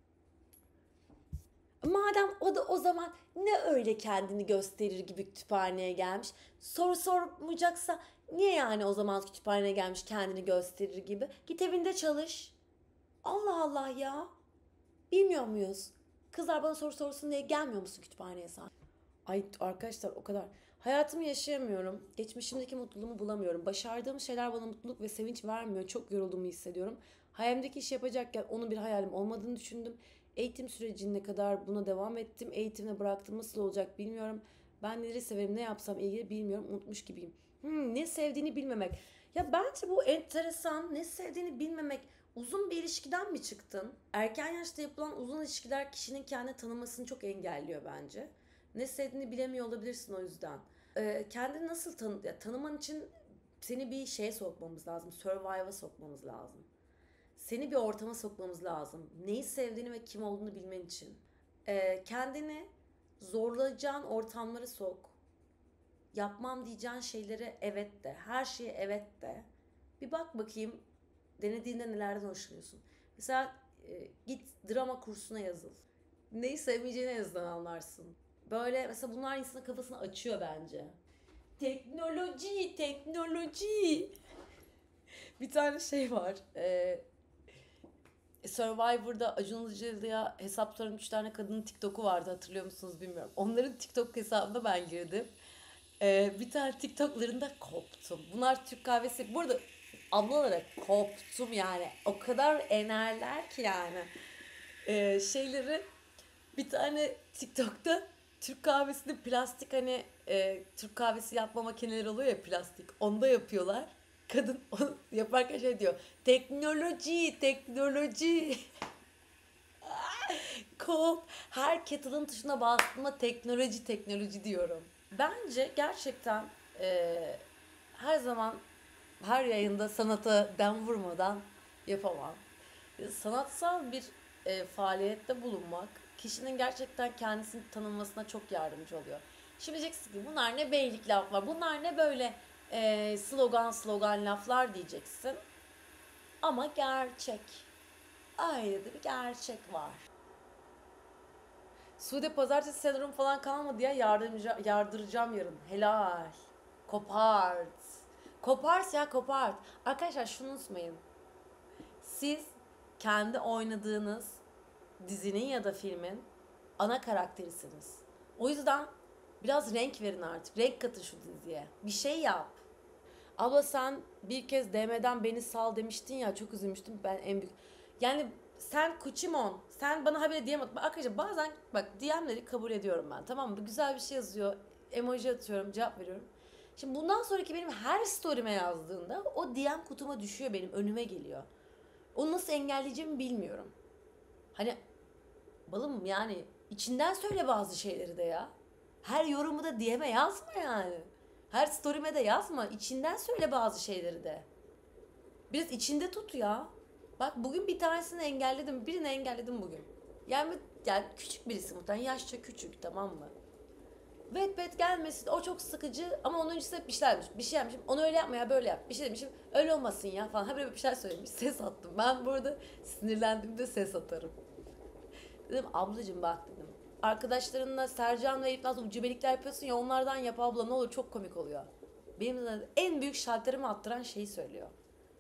Madem o da o zaman ne öyle kendini gösterir gibi kütüphaneye gelmiş. Soru sormayacaksa niye yani o zaman kütüphaneye gelmiş kendini gösterir gibi? Git evinde çalış. Allah Allah ya. Bilmiyor muyuz? Kızlar bana soru sorsun diye gelmiyor musun kütüphaneye sen? Ay arkadaşlar o kadar. Hayatımı yaşayamıyorum. Geçmişimdeki mutluluğumu bulamıyorum. Başardığım şeyler bana mutluluk ve sevinç vermiyor. Çok yorulduğumu hissediyorum. Hayalimdeki işi yapacakken onun bir hayalim olmadığını düşündüm. Eğitim sürecine kadar buna devam ettim. Eğitimle bıraktım. Nasıl olacak bilmiyorum. Ben neleri severim, ne yapsam ilgili bilmiyorum. Unutmuş gibiyim. Hmm, ne sevdiğini bilmemek. Ya bence bu enteresan. Ne sevdiğini bilmemek. Uzun bir ilişkiden mi çıktın? Erken yaşta yapılan uzun ilişkiler kişinin kendini tanımasını çok engelliyor bence. Ne sevdiğini bilemiyor olabilirsin o yüzden. Ee, kendini nasıl tanı ya, tanıman için seni bir şeye sokmamız lazım. Survive'a sokmamız lazım. Seni bir ortama sokmamız lazım. Neyi sevdiğini ve kim olduğunu bilmen için. Ee, kendini zorlayacağın ortamlara sok. Yapmam diyeceğin şeylere evet de. Her şeye evet de. Bir bak bakayım denediğinde nelerden hoşlanıyorsun. Mesela e, git drama kursuna yazıl. Neyi sevmeyeceğini en azından anlarsın. Böyle mesela bunlar insanın kafasını açıyor bence. Teknoloji, teknoloji. Bir tane şey var. Ee, Survivor'da Acun Ilıcalı'ya hesap soran üç tane kadının TikTok'u vardı, hatırlıyor musunuz bilmiyorum. Onların TikTok hesabına ben girdim. Ee, bir tane TikTok'larında koptum. Bunlar Türk kahvesi. Burada abla olarak koptum yani. O kadar enerler ki yani. Ee, şeyleri bir tane TikTok'ta Türk kahvesinde plastik hani e, Türk kahvesi yapma makineleri oluyor ya, plastik. Onda yapıyorlar. Kadın onu yaparken şey diyor. Teknoloji, teknoloji. Kop. Her kettle'ın tuşuna bastığımda teknoloji, teknoloji diyorum. Bence gerçekten e, her zaman her yayında sanata dem vurmadan yapamam. Sanatsal bir e, faaliyette bulunmak kişinin gerçekten kendisini tanınmasına çok yardımcı oluyor. Şimdi diyeceksin ki bunlar ne beylik laflar, bunlar ne böyle e, slogan slogan laflar diyeceksin. Ama gerçek. Ayrı da bir gerçek var. Sude pazartesi sendrom falan kalmadı diye yardımcı, yardıracağım yarın. Helal. Kopart. Kopart ya, kopart. Arkadaşlar şunu unutmayın. Siz kendi oynadığınız dizinin ya da filmin ana karakterisiniz. O yüzden biraz renk verin artık. Renk katın şu diziye. Bir şey yap. Abla sen bir kez D M'den beni sal demiştin ya, çok üzülmüştüm. Ben en büyük... Yani sen Kuchimon, sen bana habire D M at. Arkadaşlar bazen bak D M'leri kabul ediyorum ben, tamam mı? Güzel bir şey yazıyor, emoji atıyorum, cevap veriyorum. Şimdi bundan sonraki benim her story'me yazdığında o D M kutuma düşüyor, benim önüme geliyor. Onu nasıl engelleyeceğimi bilmiyorum. Hani balım yani içinden söyle bazı şeyleri de ya. Her yorumu da D M'e yazma yani. Her story'me de yazma. İçinden söyle bazı şeyleri de. Biraz içinde tut ya. Bak bugün bir tanesini engelledim. Birini engelledim bugün. Yani, yani küçük birisi muhtemelen. Yaşça küçük, tamam mı? Wattpad gelmesin, o çok sıkıcı ama onun öncesinde hep bir şeyler demiş. Bir şey yapmışım. Onu öyle yapma ya, böyle yap. Bir şey demişim. Öyle olmasın ya falan. Ha böyle bir şeyler söylemiş. Ses attım. Ben burada sinirlendiğimde ses atarım. Dedim ablacığım bak dedim. Arkadaşlarınla Sercan ve Elif nasıl ucubelikler yapıyorsun ya, onlardan yap abla ne olur, çok komik oluyor. Benim de en büyük şalterimi attıran şeyi söylüyor.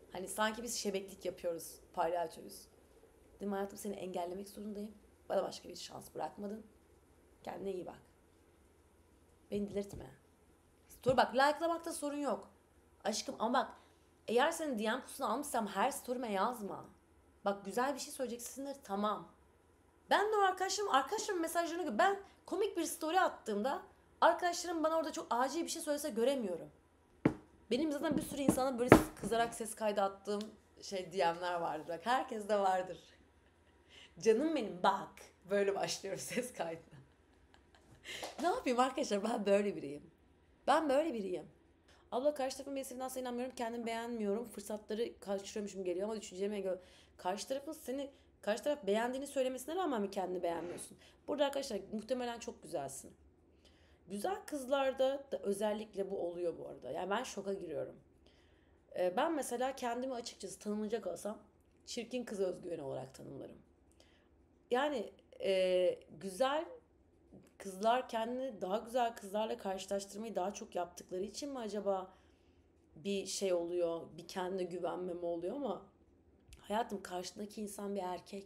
Hani sanki biz şebeklik yapıyoruz, palyaçoyuz. Dedim hayatım, seni engellemek zorundayım. Bana başka bir şans bırakmadın. Kendine iyi bak. Beni delirtme. Story bak, likelamakta sorun yok. Aşkım ama bak, eğer senin D M kutusunu almışsam her story'me yazma. Bak, güzel bir şey söyleyeceksindir, tamam. Ben de o arkadaşlarım, arkadaşlarımın mesajlarını gör. Ben komik bir story attığımda arkadaşlarım bana orada çok acil bir şey söylese göremiyorum. Benim zaten bir sürü insana böyle kızarak ses kaydı attığım şey D M'ler vardır. Bak, herkes de vardır. Canım benim bak. Böyle başlıyor ses kaydına. Ne yapayım arkadaşlar, ben böyle biriyim. Ben böyle biriyim. Abla, karşı tarafın beni sevdiğinden sana inanmıyorum. Kendimi beğenmiyorum. Fırsatları kaçırıyormuşum geliyor ama düşünceme göre. Karşı tarafın seni, karşı taraf beğendiğini söylemesine rağmen mi kendini beğenmiyorsun? Burada arkadaşlar muhtemelen çok güzelsin. Güzel kızlarda da özellikle bu oluyor bu arada. Yani ben şoka giriyorum. Ee, ben mesela kendimi açıkçası tanımlayacak olsam çirkin kız özgüveni olarak tanımlarım. Yani e, güzel kızlar kendini daha güzel kızlarla karşılaştırmayı daha çok yaptıkları için mi acaba bir şey oluyor, bir kendine güvenmeme oluyor ama hayatım, karşındaki insan bir erkek.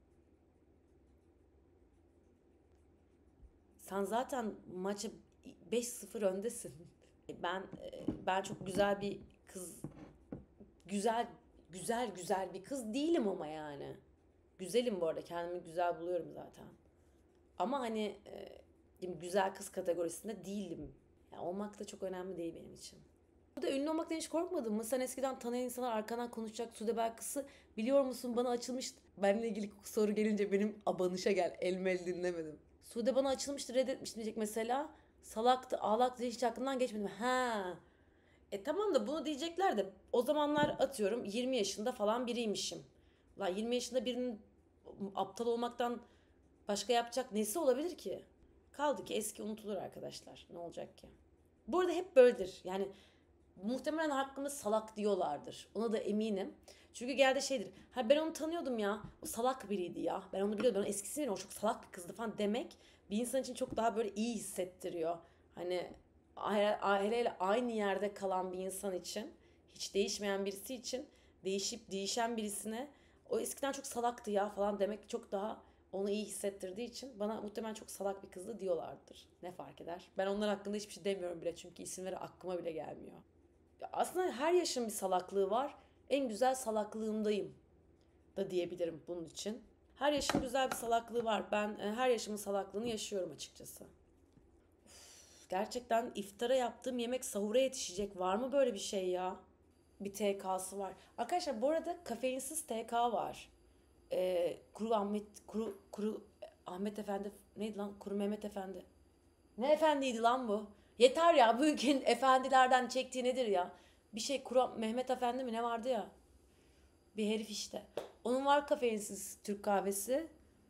Sen zaten maçı beş sıfır öndesin. Ben ben çok güzel bir kız, güzel güzel güzel bir kız değilim ama yani. Güzelim bu arada, kendimi güzel buluyorum zaten. Ama hani e, güzel kız kategorisinde değilim. Yani olmak da çok önemli değil benim için. Bu da ünlü olmaktan hiç korkmadın mı? Sen eskiden tanıyan insanlar arkadan konuşacak Sude Belkıs'ı biliyor musun, bana açılmış. Benimle ilgili soru gelince benim abanışa gel. Elmel dinlemedim. Sude bana açılmıştı, reddetmişti diyecek mesela. Salaktı, ağlaktı, hiç aklımdan geçmedi mi? Ha. E tamam da bunu diyecekler de o zamanlar atıyorum yirmi yaşında falan biriymişim. Lan yirmi yaşında birinin aptal olmaktan başka yapacak nesi olabilir ki? Kaldı ki eski unutulur arkadaşlar. Ne olacak ki? Bu arada hep böyledir. Yani muhtemelen hakkında salak diyorlardır. Ona da eminim. Çünkü geldi şeydir. Ha, ben onu tanıyordum ya. O salak biriydi ya. Ben onu biliyordum. Ben eskisi o çok salak bir kızdı falan demek bir insan için çok daha böyle iyi hissettiriyor. Hani hele hele aynı yerde kalan bir insan için, hiç değişmeyen birisi için değişip değişen birisine o eskiden çok salaktı ya falan demek çok daha onu iyi hissettirdiği için bana muhtemelen çok salak bir kızdı diyorlardır. Ne fark eder? Ben onlar hakkında hiçbir şey demiyorum bile çünkü isimleri aklıma bile gelmiyor. Aslında her yaşın bir salaklığı var. En güzel salaklığımdayım da diyebilirim bunun için. Her yaşın güzel bir salaklığı var. Ben her yaşımın salaklığını yaşıyorum açıkçası. Uf, gerçekten iftara yaptığım yemek sahura yetişecek. Var mı böyle bir şey ya? Bir T K'sı var. Arkadaşlar bu arada kafeinsiz T K var. Ee, Kuru Ahmet Kuru Kuru Ahmet Efendi neydi lan? Kuru Mehmet Efendi. Ne efendiydi lan bu? Yeter ya, bu ülkenin efendilerden çektiği nedir ya? Bir şey Kuru Mehmet Efendi mi ne vardı ya? Bir herif işte. Onun var kafeinsiz Türk kahvesi.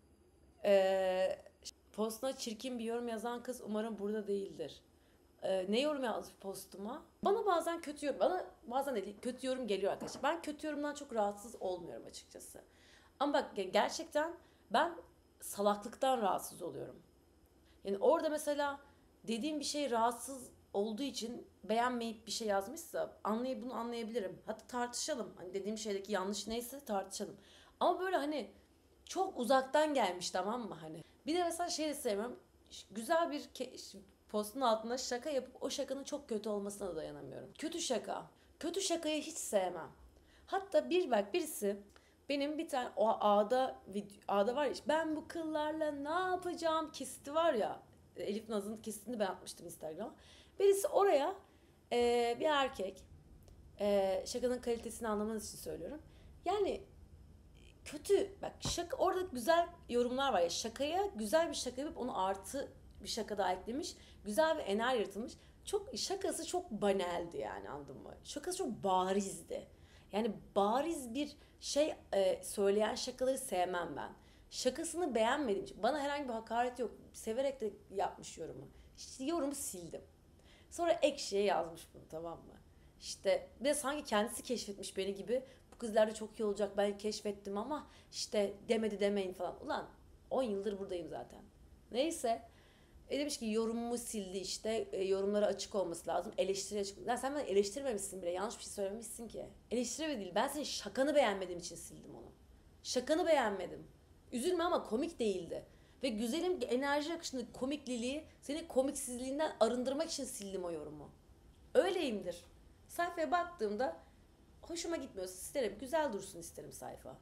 Ee, postuna çirkin bir yorum yazan kız umarım burada değildir. Ee, ne yorum yazdı postuma? Bana bazen kötü yorum, bana bazen değil, kötü yorum geliyor arkadaşlar. Ben kötü yorumdan çok rahatsız olmuyorum açıkçası. Ama bak gerçekten ben salaklıktan rahatsız oluyorum. Yani orada mesela dediğim bir şey rahatsız olduğu için beğenmeyip bir şey yazmışsa anlayıp bunu anlayabilirim. Hatta tartışalım. Hani dediğim şeydeki yanlış neyse tartışalım. Ama böyle hani çok uzaktan gelmiş, tamam mı hani. Bir de mesela şey de sevmiyorum. Güzel bir postun altına şaka yapıp o şakanın çok kötü olmasına da dayanamıyorum. Kötü şaka. Kötü şakayı hiç sevmem. Hatta bir bak birisi benim bir tane o ağda ağda var ya, ben bu kıllarla ne yapacağım kesiti var ya, Elif Naz'ın kesitini ben atmıştım Instagram'a. Birisi oraya e, bir erkek e, şakanın kalitesini anlamanız için söylüyorum. Yani kötü bak şaka, orada güzel yorumlar var ya, şakaya güzel bir şaka yapıp onu artı bir şaka daha eklemiş. Güzel bir enerji yaratılmış. Çok şakası çok banaldi yani, anladın mı? Şakası çok barizdi. Yani bariz bir şey e, söyleyen şakaları sevmem ben. Şakasını beğenmediğim için. Bana herhangi bir hakaret yok. Severek de yapmış yorumu. İşte yorumu sildim. Sonra Ekşi'ye yazmış bunu, tamam mı? İşte bir de sanki kendisi keşfetmiş beni gibi. Bu kızlar da çok iyi olacak, ben keşfettim ama işte demedi demeyin falan. Ulan on yıldır buradayım zaten. Neyse. E demiş ki yorumumu sildi işte. E, yorumlara açık olması lazım. Eleştiri açık. Lan sen beni eleştirmemişsin bile. Yanlış bir şey söylemişsin ki. Eleştirme değil. Ben senin şakanı beğenmediğim için sildim onu. Şakanı beğenmedim. Üzülme ama komik değildi. Ve güzelim enerji akışındaki komikliliği senin komiksizliğinden arındırmak için sildim o yorumu. Öyleyimdir. Sayfaya baktığımda hoşuma gitmiyorsa isterim. Güzel dursun isterim sayfa.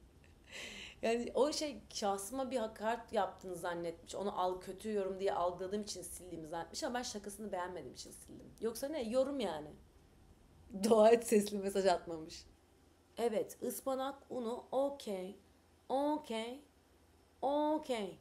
Yani o şey şahsıma bir hakaret yaptığını zannetmiş. Onu al kötü yorum diye algıladığım için sildiğimi zannetmiş ama ben şakasını beğenmediğim için sildim. Yoksa ne? Yorum yani. Dua et sesli mesaj atmamış. Evet, ıspanak unu okey. Okey. Okey.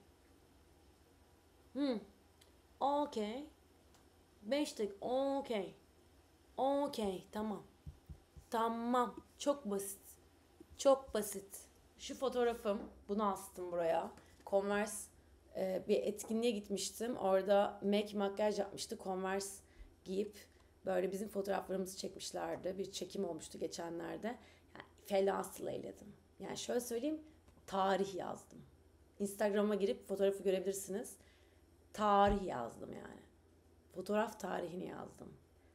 Hmm. Okey. Beş dakika. Okey. Okey. Tamam. Tamam. Çok basit. Çok basit. Şu fotoğrafım. Bunu astım buraya. Converse e, bir etkinliğe gitmiştim. Orada Mac makyaj yapmıştı. Converse giyip böyle bizim fotoğraflarımızı çekmişlerdi. Bir çekim olmuştu geçenlerde. Yani felasıl eyledim. Yani şöyle söyleyeyim. Tarih yazdım. Instagram'a girip fotoğrafı görebilirsiniz. Tarih yazdım yani. Fotoğraf tarihini yazdım.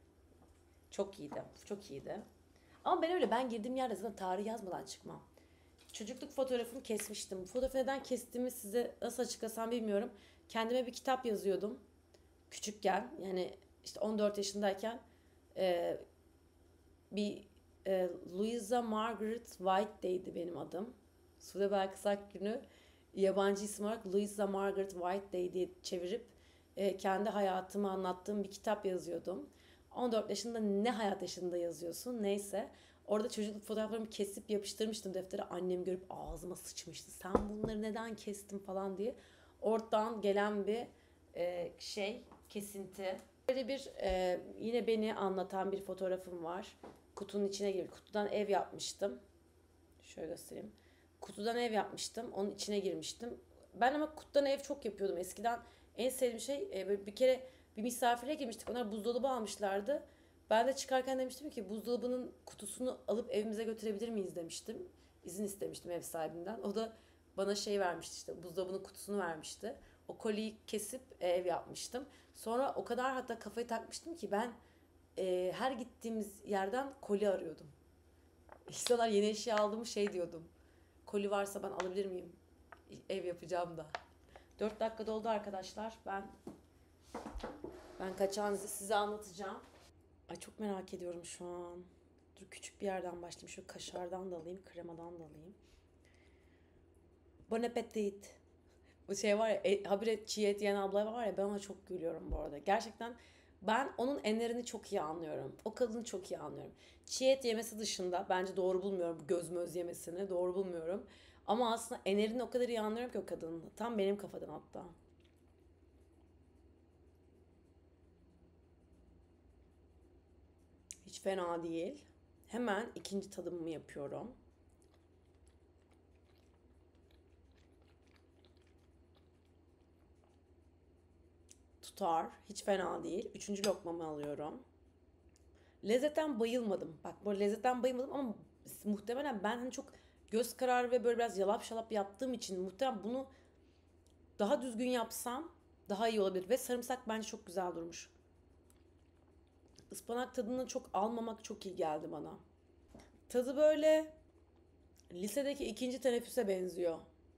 Çok iyiydi. Çok iyiydi. Ama ben öyle ben girdiğim yerde zaten tarih yazmadan çıkmam. Çocukluk fotoğrafımı kesmiştim. Bu fotoğrafı neden kestiğimi size nasıl açıklasam bilmiyorum. Kendime bir kitap yazıyordum. Küçükken yani işte on dört yaşındayken e, bir e, Louisa Margaret White'deydi benim adım. Sude Belkıs Akgün'ü yabancı isim olarak Louisa Margaret White'day diye çevirip e, kendi hayatımı anlattığım bir kitap yazıyordum. on dört yaşında ne hayat yaşında yazıyorsun neyse. Orada çocukluk fotoğraflarımı kesip yapıştırmıştım deftere. Annem görüp ağzıma sıçmıştı. Sen bunları neden kestin falan diye. Oradan gelen bir e, şey, kesinti. Böyle bir e, yine beni anlatan bir fotoğrafım var. Kutunun içine girip kutudan ev yapmıştım. Şöyle göstereyim. Kutudan ev yapmıştım. Onun içine girmiştim. Ben ama kutudan ev çok yapıyordum. Eskiden en sevdiğim şey e, böyle bir kere bir misafire girmiştik. Onlar buzdolabı almışlardı. Ben de çıkarken demiştim ki buzdolabının kutusunu alıp evimize götürebilir miyiz demiştim. İzin istemiştim ev sahibinden. O da bana şey vermişti işte buzdolabının kutusunu vermişti. O koliyi kesip ev yapmıştım. Sonra o kadar hatta kafayı takmıştım ki ben e, her gittiğimiz yerden koli arıyordum. İnsanlar yeni eşya aldığımı şey diyordum. Koli varsa ben alabilir miyim? Ev yapacağım da. Dört dakika doldu arkadaşlar. Ben ben kaçağınızı size anlatacağım. Ay çok merak ediyorum şu an. Dur küçük bir yerden başlayayım. Şu kaşardan da alayım, kremadan da alayım. Bon appetit. Bu şey var ya, e, habire çiğ et yiyen abla var ya ben ona çok gülüyorum bu arada. Gerçekten ben onun enlerini çok iyi anlıyorum. O kadını çok iyi anlıyorum. Çiğ et yemesi dışında bence doğru bulmuyorum bu göz möz yemesini. Doğru bulmuyorum. Ama aslında enerini o kadar iyi anlıyorum ki o kadının. Tam benim kafadan hatta. Hiç fena değil. Hemen ikinci tadımımı yapıyorum. Tutar. Hiç fena değil. Üçüncü lokmamı alıyorum. Lezzetten bayılmadım. Bak bu lezzetten bayılmadım ama muhtemelen ben hani çok göz kararı ve böyle biraz yalap şalap yaptığım için muhtemelen bunu daha düzgün yapsam daha iyi olabilir. Ve sarımsak bence çok güzel durmuş. Ispanak tadını çok almamak çok iyi geldi bana. Tadı böyle lisedeki ikinci teneffüse benziyor.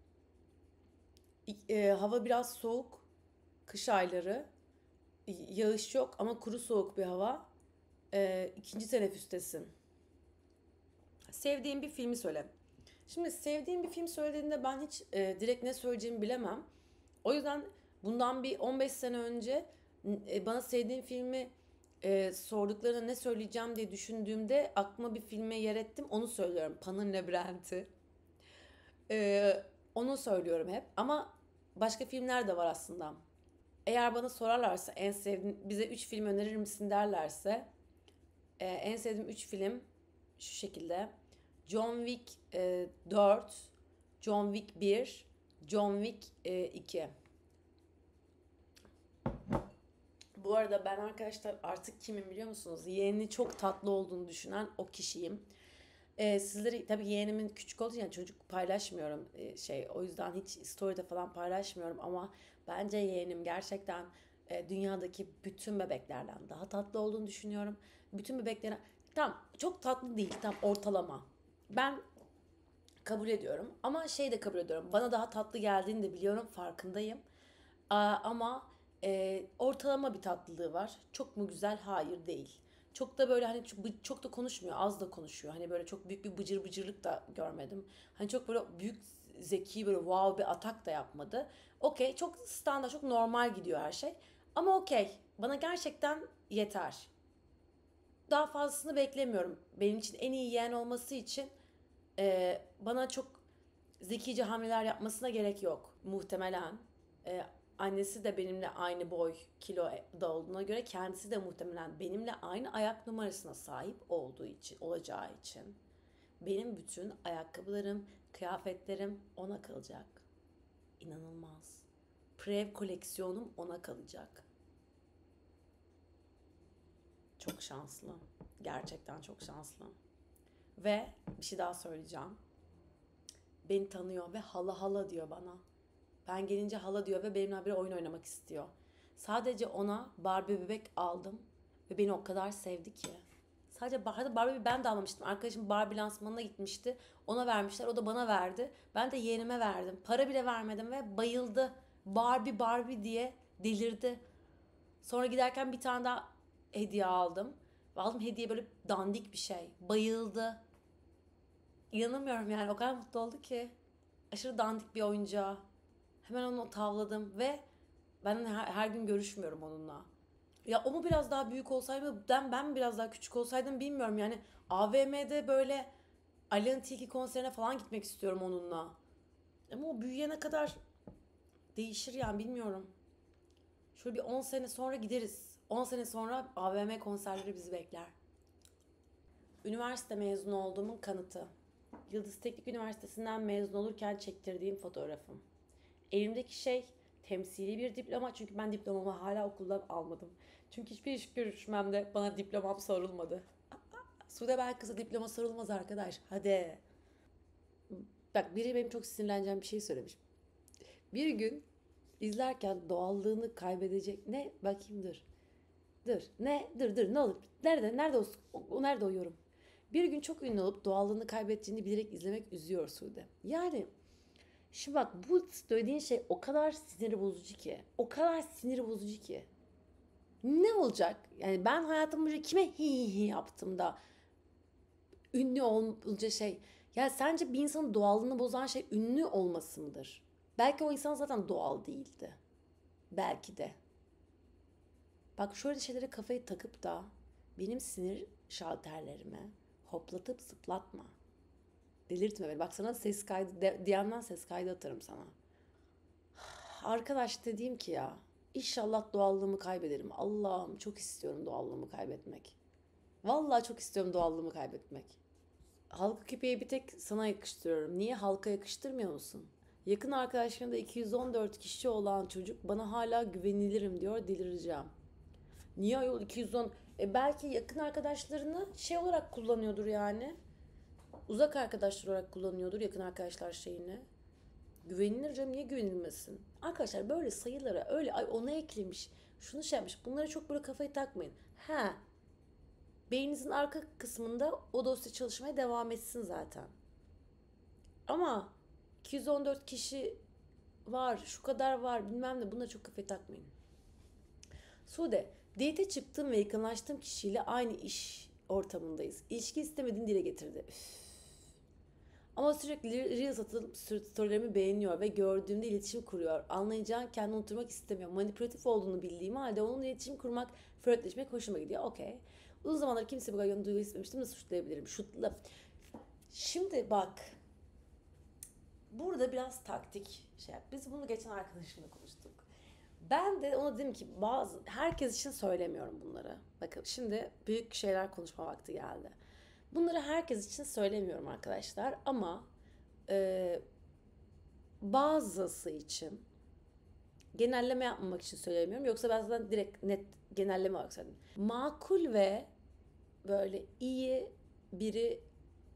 E, hava biraz soğuk. Kış ayları. Yağış yok ama kuru soğuk bir hava. E, ikinci teneffüstesin. Sevdiğim bir filmi söyle. Şimdi sevdiğim bir film söylediğinde ben hiç e, direkt ne söyleyeceğimi bilemem. O yüzden bundan bir on beş sene önce e, bana sevdiğim filmi e, sorduklarına ne söyleyeceğim diye düşündüğümde aklıma bir filme yer ettim. Onu söylüyorum. Pan'ın Labirenti. E, onu söylüyorum hep. Ama başka filmler de var aslında. Eğer bana sorarlarsa en sevdiğin bize üç film önerir misin derlerse e, en sevdiğim üç film şu şekilde. John Wick e, dört, John Wick bir, John Wick e, iki. Bu arada ben arkadaşlar artık kimim biliyor musunuz? Yeğeni çok tatlı olduğunu düşünen o kişiyim. Ee, sizleri tabii yeğenimin küçük olduğu için yani çocuk paylaşmıyorum e, şey o yüzden hiç story'de falan paylaşmıyorum ama bence yeğenim gerçekten e, dünyadaki bütün bebeklerden daha tatlı olduğunu düşünüyorum. Bütün bebeklerin tam çok tatlı değil, tam ortalama. Ben kabul ediyorum ama şey de kabul ediyorum. Bana daha tatlı geldiğini de biliyorum, farkındayım. Aa, ama e, ortalama bir tatlılığı var. Çok mu güzel? Hayır, değil. Çok da böyle hani çok, çok da konuşmuyor, az da konuşuyor. Hani böyle çok büyük bir bıcır bıcırlık da görmedim. Hani çok böyle büyük zeki böyle wow bir atak da yapmadı. Okey, çok standart, çok normal gidiyor her şey. Ama okey, bana gerçekten yeter. Daha fazlasını beklemiyorum. Benim için en iyi yeğen olması için e, bana çok zekice hamleler yapmasına gerek yok muhtemelen. Ee, Annesi de benimle aynı boy kilo da olduğuna göre kendisi de muhtemelen benimle aynı ayak numarasına sahip olduğu için olacağı için benim bütün ayakkabılarım, kıyafetlerim ona kalacak. İnanılmaz. Prev koleksiyonum ona kalacak. Çok şanslı. Gerçekten çok şanslı. Ve bir şey daha söyleyeceğim. Beni tanıyor ve hala hala diyor bana. Ben gelince hala diyor ve benimle bir oyun oynamak istiyor. Sadece ona Barbie bebek aldım ve beni o kadar sevdi ki. Sadece Barbie, Barbie ben de almamıştım. Arkadaşım Barbie lansmanına gitmişti. Ona vermişler. O da bana verdi. Ben de yeğenime verdim. Para bile vermedim ve bayıldı. Barbie Barbie diye delirdi. Sonra giderken bir tane daha hediye aldım. Aldım hediye böyle dandik bir şey. Bayıldı. İnanamıyorum yani, o kadar mutlu oldu ki. Aşırı dandik bir oyuncağı. Hemen onu tavladım ve ben her, her gün görüşmüyorum onunla. Ya o mu biraz daha büyük olsaydı, ben ben mi biraz daha küçük olsaydım bilmiyorum. Yani A V M'de böyle Aleyna Tilki konserine falan gitmek istiyorum onunla. Ama o büyüyene kadar değişir yani, bilmiyorum. Şöyle bir on sene sonra gideriz. on sene sonra A V M konserleri bizi bekler. Üniversite mezunu olduğumun kanıtı. Yıldız Teknik Üniversitesi'nden mezun olurken çektirdiğim fotoğrafım. Elimdeki şey temsili bir diploma, çünkü ben diplomamı hala okuldan almadım. Çünkü hiçbir iş görüşmemde bana diplomam sorulmadı. Sude Belkıs'a diploma sorulmaz arkadaş. Hadi. Bak, biri benim çok sinirleneceğim bir şey söylemiş. Bir gün izlerken doğallığını kaybedecek. Ne? Bakayım, dur. Dur. Ne? Dur dur, ne olur. Nerede? Nerede o, o nerede o yorum? Bir gün çok ünlü olup doğallığını kaybettiğini bilerek izlemek üzüyor Sude. Yani şimdi bak, bu söylediğin şey o kadar sinir bozucu ki. O kadar sinir bozucu ki. Ne olacak? Yani ben hayatım boyunca kime hi hi hi yaptım da ünlü olunca şey. Ya sence bir insanın doğallığını bozan şey ünlü olması mıdır? Belki o insan zaten doğal değildi. Belki de. Bak, şöyle şeylere kafayı takıp da benim sinir şalterlerime hoplatıp zıplatma. Delirtme beni. Bak, sana ses kaydı, D M'den ses kaydı atarım sana. Arkadaş, dediğim ki ya, İnşallah doğallığımı kaybederim. Allah'ım, çok istiyorum doğallığımı kaybetmek. Vallahi çok istiyorum doğallığımı kaybetmek. Halka köpeği bir tek sana yakıştırıyorum. Niye, halka yakıştırmıyor musun? Yakın arkadaşlarımda iki yüz on dört kişi olan çocuk bana hala güvenilirim diyor, delireceğim. Niye ayol iki yüz on? E belki yakın arkadaşlarını şey olarak kullanıyordur yani. Uzak arkadaşlar olarak kullanıyordur yakın arkadaşlar şeyini. Güvenilir canım, niye güvenilmesin? Arkadaşlar, böyle sayılara öyle ay ona eklemiş, şunu şey yapmış, bunlara çok böyle kafayı takmayın. Ha, beyninizin arka kısmında o dosya çalışmaya devam etsin zaten. Ama iki yüz on dört kişi var, şu kadar var, bilmem ne, buna çok kafayı takmayın. Sude, date çıktığım ve yakınlaştığım kişiyle aynı iş ortamındayız. İlişki istemediğini dile getirdi. Üf. Ama sürekli Reels atıp storylerimi beğeniyor ve gördüğümde iletişim kuruyor. Anlayacağın, kendini unutturmak istemiyor. Manipülatif olduğunu bildiğim halde onunla iletişim kurmak, flörtleşmek hoşuma gidiyor. Okey. Uzun zamandır kimse bu kadar yönü duygu istemiştim. Nasıl suçlayabilirim? Şutla. Şimdi bak. Burada biraz taktik şey yap. Biz bunu geçen arkadaşımla konuştuk. Ben de ona dedim ki, bazı herkes için söylemiyorum bunları. Bakın, şimdi büyük şeyler konuşma vakti geldi. Bunları herkes için söylemiyorum arkadaşlar, ama e, bazısı için, genelleme yapmamak için söylemiyorum. Yoksa ben zaten direkt net genelleme olarak söyledim. Makul ve böyle iyi biri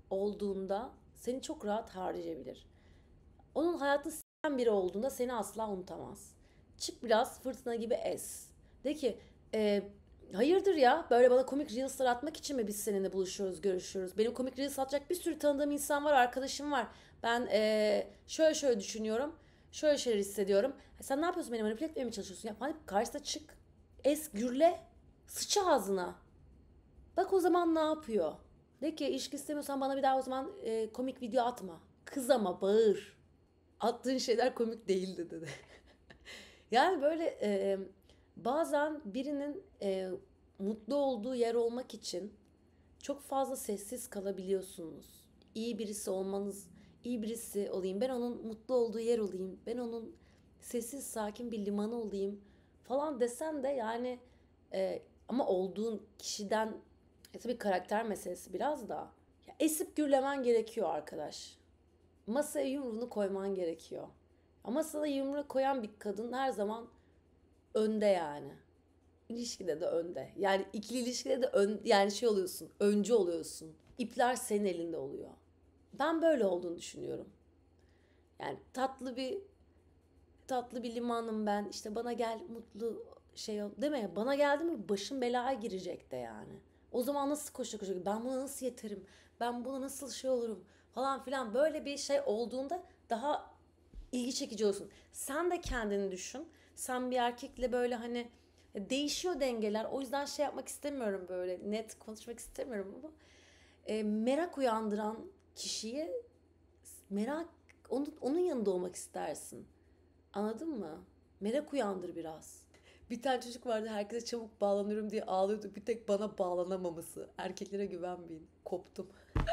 olduğunda seni çok rahat harcayabilir. Onun hayatını s**en biri olduğunda seni asla unutamaz. Çık biraz fırtına gibi es. De ki e, hayırdır ya, böyle bana komik reels'lar atmak için mi biz seninle buluşuyoruz, görüşüyoruz? Benim komik reels atacak bir sürü tanıdığım insan var, arkadaşım var. Ben e, şöyle şöyle düşünüyorum. Şöyle şeyler hissediyorum. "Ha, sen ne yapıyorsun, beni manipüle etmeye mi çalışıyorsun?" Ya falan deyip karşısına çık. Es, gürle. Sıç ağzına. Bak o zaman ne yapıyor? De ki ilişki istemiyorsan bana bir daha o zaman e, komik video atma. Kız ama bağır. Attığın şeyler komik değildi dedi. Yani böyle e, bazen birinin e, mutlu olduğu yer olmak için çok fazla sessiz kalabiliyorsunuz. İyi birisi olmanız, iyi birisi olayım, ben onun mutlu olduğu yer olayım, ben onun sessiz sakin bir limanı olayım falan desen de yani e, ama olduğun kişiden e, tabii karakter meselesi biraz da ya esip gürlemen gerekiyor arkadaş. Masaya yumruğunu koyman gerekiyor. Ama masada yumruğu koyan bir kadın her zaman önde yani. İlişkide de önde. Yani ikili ilişkide de ön, yani şey oluyorsun, öncü oluyorsun. İpler senin elinde oluyor. Ben böyle olduğunu düşünüyorum. Yani tatlı bir tatlı bir limanım ben. İşte bana gel mutlu şey ol. Deme, bana geldi mi başım belaya girecek de yani. O zaman nasıl koşa koşa, ben buna nasıl yeterim? Ben buna nasıl şey olurum? Falan filan, böyle bir şey olduğunda daha ilgi çekici olsun. Sen de kendini düşün. Sen bir erkekle böyle hani değişiyor dengeler. O yüzden şey yapmak istemiyorum, böyle net konuşmak istemiyorum ama e, merak uyandıran kişiyi merak onun, onun yanında olmak istersin. Anladın mı? Merak uyandır biraz. Bir tane çocuk vardı, herkese çabuk bağlanıyorum diye ağlıyordu. Bir tek bana bağlanamaması. Erkeklere güvenmeyin. Koptum.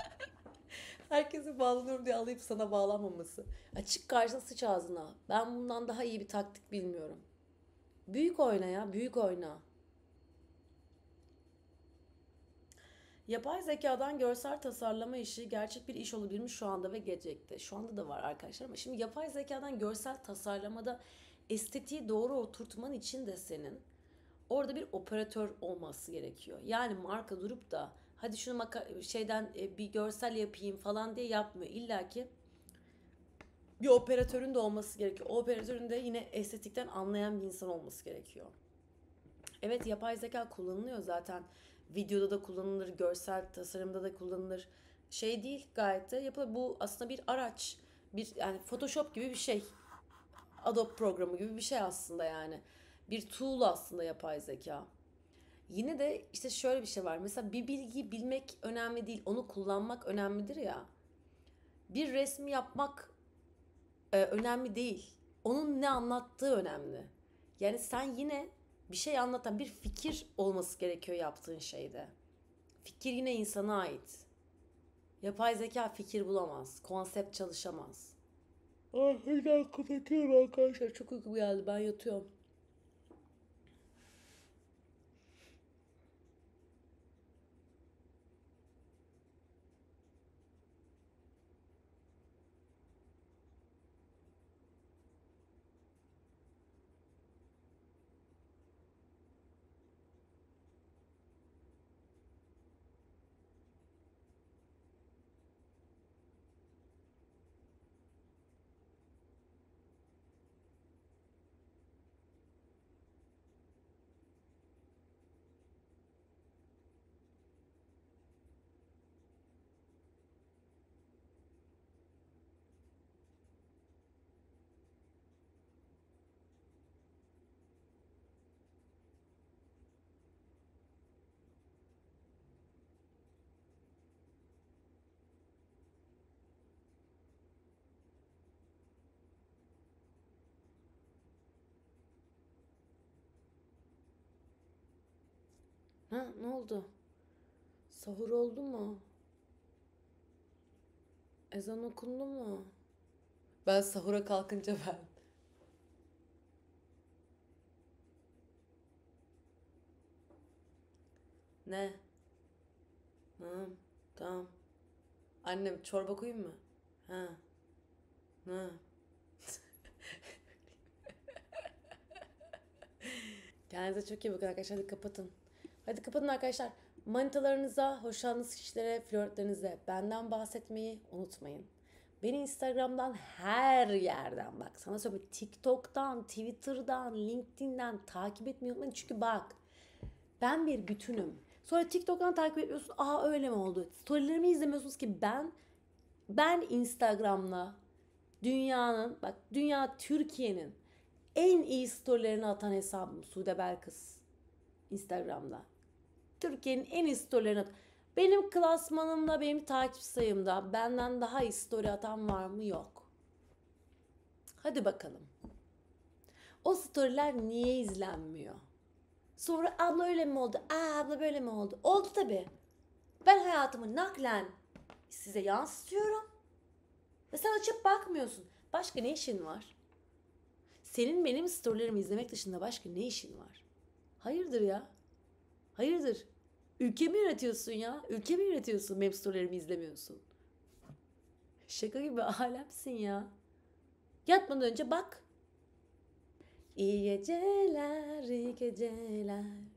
Herkese bağlanıyorum diye ağlayıp sana bağlanmaması. Açık karşına, sıç ağzına. Ben bundan daha iyi bir taktik bilmiyorum. Büyük oyna ya, büyük oyna. Yapay zekadan görsel tasarlama işi gerçek bir iş olabilir mi şu anda ve gelecekte? Şu anda da var arkadaşlar ama şimdi yapay zekadan görsel tasarlamada estetiği doğru oturtman için de senin orada bir operatör olması gerekiyor. Yani marka durup da hadi şunu maka- şeyden e, bir görsel yapayım falan diye yapmıyor. İlla ki bir operatörün de olması gerekiyor. O operatörün de yine estetikten anlayan bir insan olması gerekiyor. Evet, yapay zeka kullanılıyor zaten. Videoda da kullanılır, görsel tasarımda da kullanılır. Şey değil, gayet de yapılır. Bu aslında bir araç. Bir yani Photoshop gibi bir şey. Adobe programı gibi bir şey aslında yani. Bir tool aslında yapay zeka. Yine de işte şöyle bir şey var. Mesela bir bilgiyi bilmek önemli değil, onu kullanmak önemlidir ya. Bir resmi yapmak e, önemli değil. Onun ne anlattığı önemli. Yani sen yine bir şey anlatan bir fikir olması gerekiyor yaptığın şeyde. Fikir yine insana ait. Yapay zeka fikir bulamaz. Konsept çalışamaz. Ay, bir dakika kapatıyorum arkadaşlar. Çok uykum geldi. Ben yatıyorum. Ha, ne oldu? Sahur oldu mu? Ezan okundu mu? Ben sahura kalkınca ben. Ne? Hı, tamam. Annem çorba koyayım mı? Ha, ha. Kendinize çok iyi bakın arkadaşlar. Hadi kapatın. Hadi kapatın arkadaşlar. Manitalarınıza, hoşlandığınız kişilere, flörtlerinize benden bahsetmeyi unutmayın. Beni Instagram'dan her yerden bak. Sana söyleyeyim, TikTok'tan, Twitter'dan, LinkedIn'den takip etmeyi unutmayın. Çünkü bak, ben bir bütünüm. Sonra TikTok'tan takip ediyorsun. Aa öyle mi oldu? Storylerimi izlemiyorsunuz ki ben ben Instagram'la dünyanın, bak dünya Türkiye'nin en iyi storylerini atan hesabım Sude Belkıs. Instagram'da. Türkiye'nin en iyi storylerini atan. Benim klasmanımda, benim takip sayımda benden daha iyi story atan var mı? Yok. Hadi bakalım. O storyler niye izlenmiyor? Sonra abla öyle mi oldu? Aa abla böyle mi oldu? Oldu tabii. Ben hayatımı naklen size yansıtıyorum. Ve sen açıp bakmıyorsun. Başka ne işin var? Senin benim storylerimi izlemek dışında başka ne işin var? Hayırdır ya? Hayırdır? Ülkemi yönetiyorsun ya. Ülkemi yönetiyorsun. Benim storylerimi izlemiyorsun. Şaka gibi alemsin ya. Yatmadan önce bak. İyi geceler, iyi geceler.